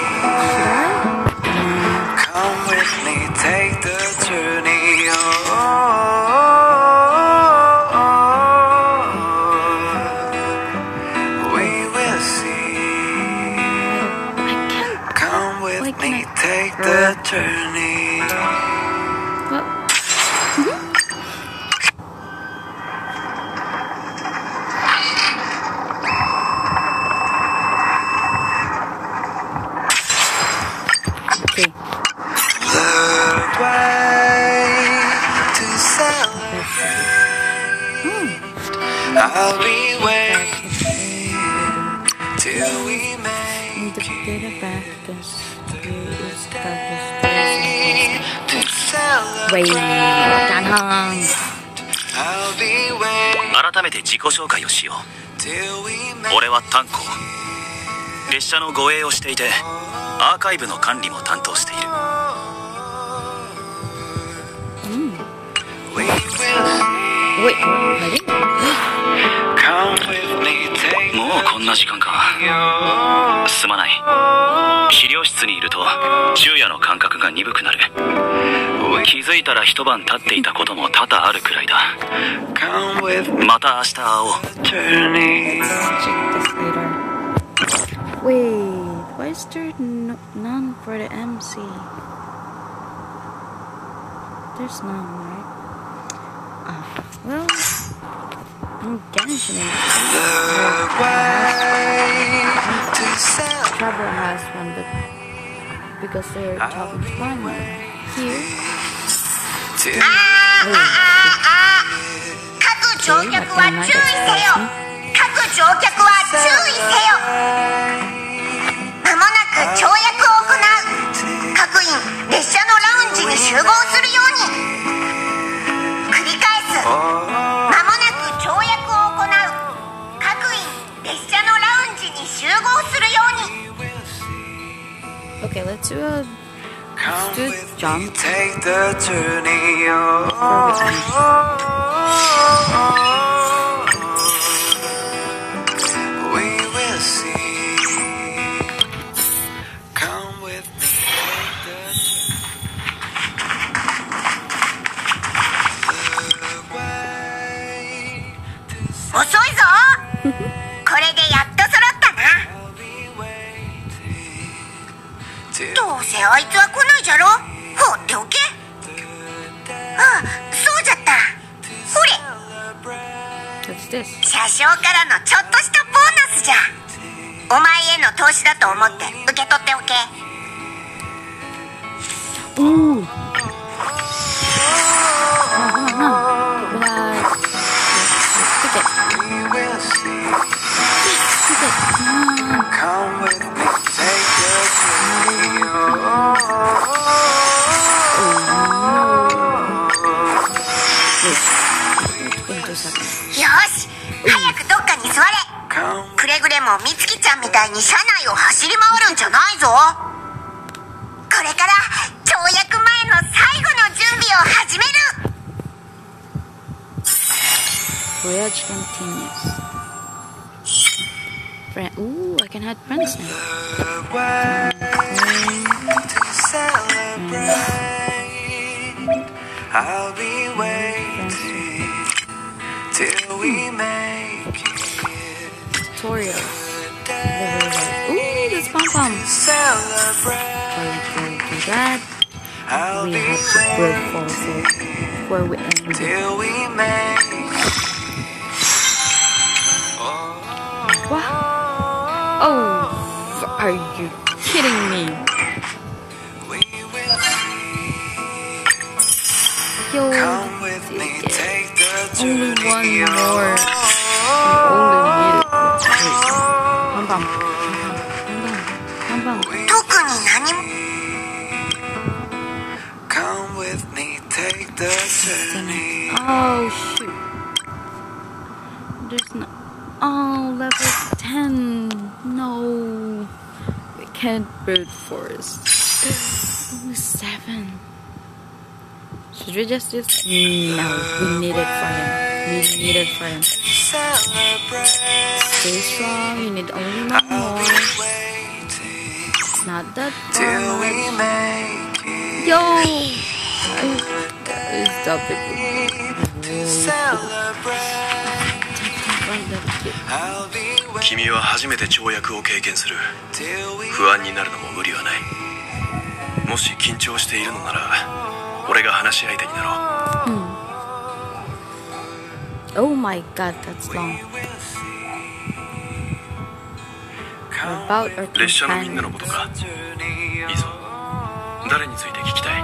Speaker 4: Come with me, take the journey. Oh, we will see. Come with
Speaker 1: Why
Speaker 4: me,
Speaker 1: can't I-
Speaker 4: take the journey.
Speaker 1: what? Okay.
Speaker 4: The way to celebrate. I'll be waiting till we make
Speaker 1: The data back is
Speaker 4: to celebrate.
Speaker 1: Wait, Danhang.
Speaker 4: I'll be waiting
Speaker 3: 改めて自己紹介をしよ
Speaker 4: till we
Speaker 3: う。
Speaker 4: make.
Speaker 3: 俺はタンコ。列車の護衛をしていて、アーカイブの管理も担当している。
Speaker 4: We will see.
Speaker 1: Wait, ready?
Speaker 4: Come with me, take
Speaker 3: もうこんな時間か。
Speaker 4: your.
Speaker 3: すまない。資料室にいると昼夜の感覚が鈍くなる。気づいたら一晩経っていたことも多々あるくらいだ。
Speaker 4: Come with me,
Speaker 3: また明日会おう。
Speaker 4: journey.
Speaker 1: Check this later. Wait, why is there no, none for the M C? There's none, right? Ah, well, I'm Genshin.
Speaker 4: The way to celebrate.
Speaker 1: Traveler has one, but because they're talking Spanish here.
Speaker 4: Till
Speaker 5: 各乗客は注意せよ。各乗客は注意せよ。まもなく跳躍を行う。各員列車のラウンジに集合するように。繰り返す。まもなく跳躍を行う。各員列車のラウンジに集合するように。
Speaker 1: Okay, let's do a
Speaker 4: come
Speaker 1: Good
Speaker 4: with
Speaker 1: job.
Speaker 4: me, take the journey. Oh, we will see. Come with me, take the journey.
Speaker 5: 遅いぞ。これでやっと揃ったな。
Speaker 4: I'll be waiting till
Speaker 5: どうせあいつは来ないじゃろ。放っておけ。ああ、そうじゃった。ほれ、
Speaker 1: what's this?
Speaker 5: 車掌からのちょっとしたボーナススじゃ。お前への投資だと思って受け取っておけ。
Speaker 1: おお。
Speaker 4: Come with me, take the journey.
Speaker 5: Oh. よし、早くどっかに座れ。くれぐれもみつきちゃんみたいに車内を走り回るんじゃないぞ。これから跳躍前の最後の準備を始める。
Speaker 1: Voyage continues. Friend. Ooh, I can have friends now.
Speaker 4: I'll be waiting till we make it.
Speaker 1: Tutorials. Ooh, this pom pom. Do that. We have to build fossil before we end it.
Speaker 4: Till we make
Speaker 1: What? Oh, are you kidding me? Yo,
Speaker 4: Come with me, take the
Speaker 1: only
Speaker 4: journey.
Speaker 1: one more. We only need it. Pom pom. Pom pom.
Speaker 5: 特に何も。
Speaker 4: Come with me, take the journey.
Speaker 1: Oh shoot. There's no. Oh, level ten. No. We can't build forest. Ooh, seven. Should we just use? No, we need it for him. We need it for him. Stay strong. You need only one more. It's not that
Speaker 4: Till we
Speaker 1: far.
Speaker 4: make it.
Speaker 1: Yo! Stop it.
Speaker 4: I'll be
Speaker 6: 君は初めて跳躍を経験する。
Speaker 4: till we
Speaker 6: 不安になるのも無理はない。もし緊張しているのなら俺が話し相手になろう。
Speaker 1: Oh my god, that's long. About our
Speaker 6: 列車のみんなの
Speaker 1: companions.
Speaker 6: ことか。いいぞ。誰について聞きたい？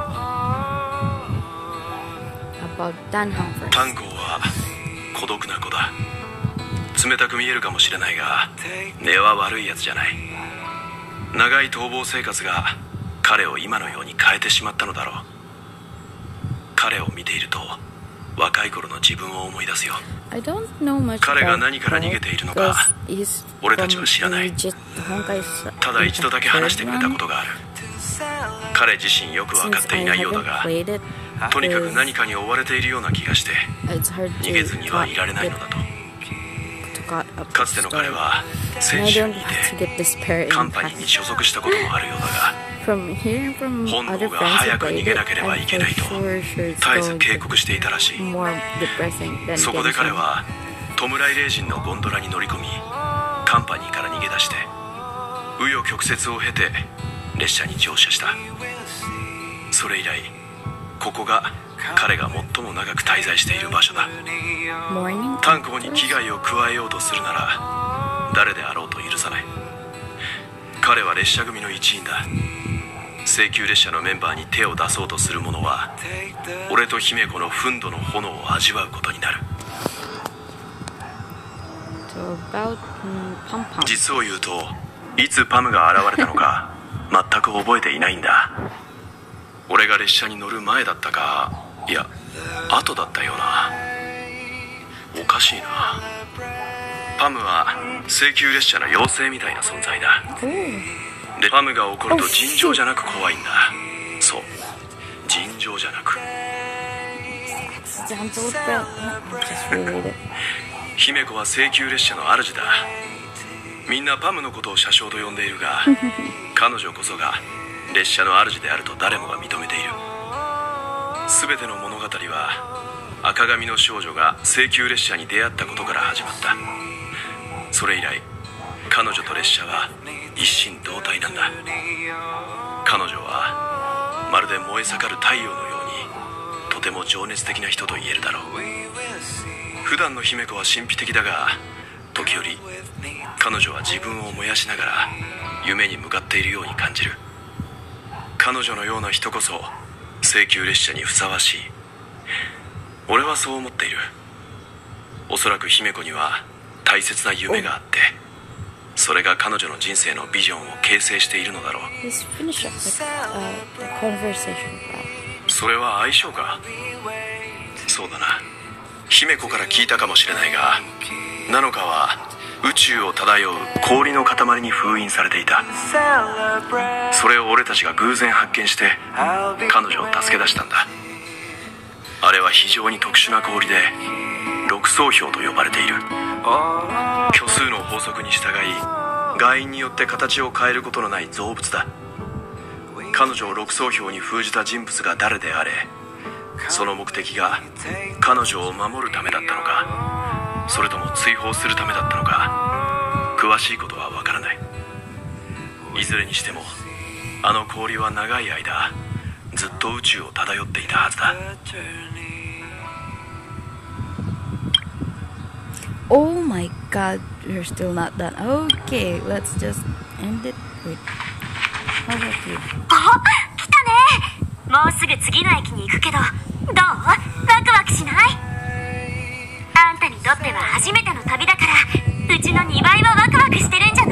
Speaker 1: About Danham first.
Speaker 6: 炭鉱は孤独な子だ。冷たく見えるかもしれないが根は悪いやつじゃない。長い逃亡生活が彼を今のように変えてしまったのだろう。彼を見ていると若い頃の自分を思い出すよ。
Speaker 1: I don't know much
Speaker 6: 彼が
Speaker 1: about
Speaker 6: 何から逃げているのか
Speaker 1: because he's
Speaker 6: 俺たちは知らない。
Speaker 1: from Egypt.
Speaker 6: ただ一度だけ話してくれたことがある。彼自身よく分かっていないようだが、とにかく何かに追われているような気がして逃げずにはいられないのだと。かつての彼は戦州にいてカンパニーに所属したこともあるようだが、本能が早く逃げなければいけないと絶えず警告していたらしい。そこで彼は弔い霊人のゴンドラに乗り込みカンパニーから逃げ出して紆余曲折を経て列車に乗車した。それ以来ここが彼が最も長く滞在している場所だ。炭鉱に危害を加えようとするなら誰であろうと許さない。彼は列車組の一員だ。請求列車のメンバーに手を出そうとする者は俺と姫子の憤怒の炎を味わうことになる。
Speaker 1: So about, um, Pom Pom.
Speaker 6: 実を言うといつパムが現れたのか全く覚えていないんだ。俺が列車に乗る前だったか、いや後だったような。おかしいな。パムは請求列車の妖精みたいな存在だ。でパムが起こると尋常じゃなく怖いんだ。そう、尋常じゃなく。
Speaker 1: Sounds old, but just reread it.
Speaker 6: 姫子は請求列車の主だ。みんなパムのことを車掌と呼んでいるが彼女こそが列車の主であると誰もが認めている。全ての物語は赤髪の少女が請求列車に出会ったことから始まった。それ以来彼女と列車は一心同体なんだ。彼女はまるで燃え盛る太陽のようにとても情熱的な人と言えるだろう。普段の姫子は神秘的だが時折彼女は自分を燃やしながら夢に向かっているように感じる。彼女のような人こそ請求列車にふさわしい。俺はそう思っている。おそらく姫子には大切な夢があって、それが彼女の人生のビジョンを形成しているのだろう。それは相性か。そうだな。姫子から聞いたかもしれないが、ナノカは宇宙を漂う氷の塊に封印されていた。それを俺たちが偶然発見して彼女を助け出したんだ。あれは非常に特殊な氷で六層氷と呼ばれている。虚数の法則に従い外因によって形を変えることのない造物だ。彼女を六層氷に封じた人物が誰であれ、その目的が彼女を守るためだったのか、それとも追放するためだったのか、詳しいことはわからない。いずれにしてもあの氷は長い間ずっと宇宙を漂っていたはずだ。
Speaker 1: Oh my god, you're still not done. Okay, let's just end it. Wait, how about you?
Speaker 2: あ、来たね。もうすぐ次の駅に行くけど、どう？ワクワクしない？あんたにとっては初めての旅だから、うちのにばいはワクワクしてるんじゃない？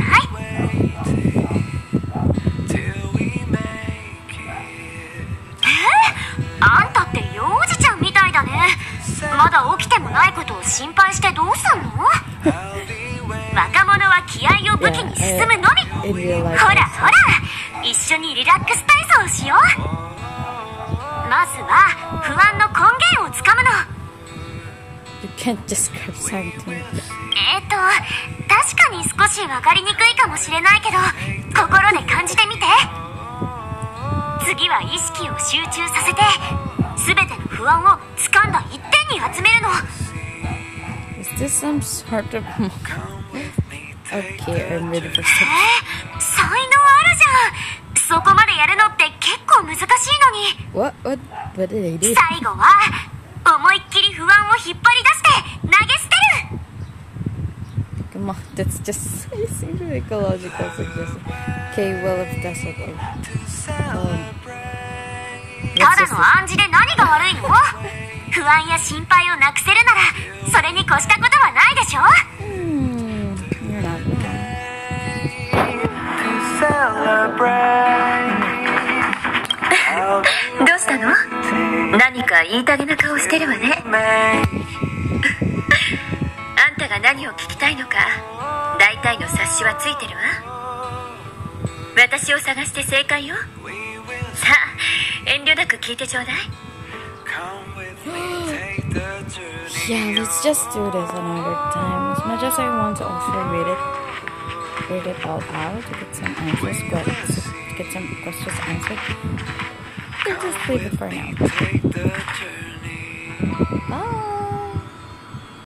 Speaker 2: え？あんたって幼児ちゃんみたいだね。まだ起きてもないことを心配してどうすんの？若者は気合を武器に進むのみ。ほらほら、一緒にリラックス体操をしよう。まずは不安の根源をつかむの。
Speaker 1: You can't describe something.
Speaker 2: えーと、確かに少し分かりにくいかもしれないけど、心で感じてみて。次は意識を集中させて、全ての不安を掴んだ一点に集めるの。
Speaker 1: Is this some sort of... Okay, I'm ready for something.
Speaker 2: えー、才能あるじゃん。そこまでやるのって結構難しいのに。
Speaker 1: What? What? What did I do?
Speaker 2: 最後は思いっきり不安を引っ張り出して投げ捨てる。
Speaker 1: Come on, that's just... It seems like a logical suggestion. Okay, well, if that's okay. Um,
Speaker 2: ただの暗示で何が悪いの？不安や心配をなくせるならそれに越したことはないでしょ。
Speaker 1: hmm, you're not wrong.
Speaker 2: どうしたの？何か言いたげな顔してるわね。あんたが何を聞きたいのか大体の察しはついてるわ。私を探して正解よ。さあ遠慮なく聞いてちょうだい。
Speaker 1: Yeah, let's just do this another time. As much as I want to also read it, read it out loud to get some answers, but to get some questions answered, we'll just leave it for now. Bye.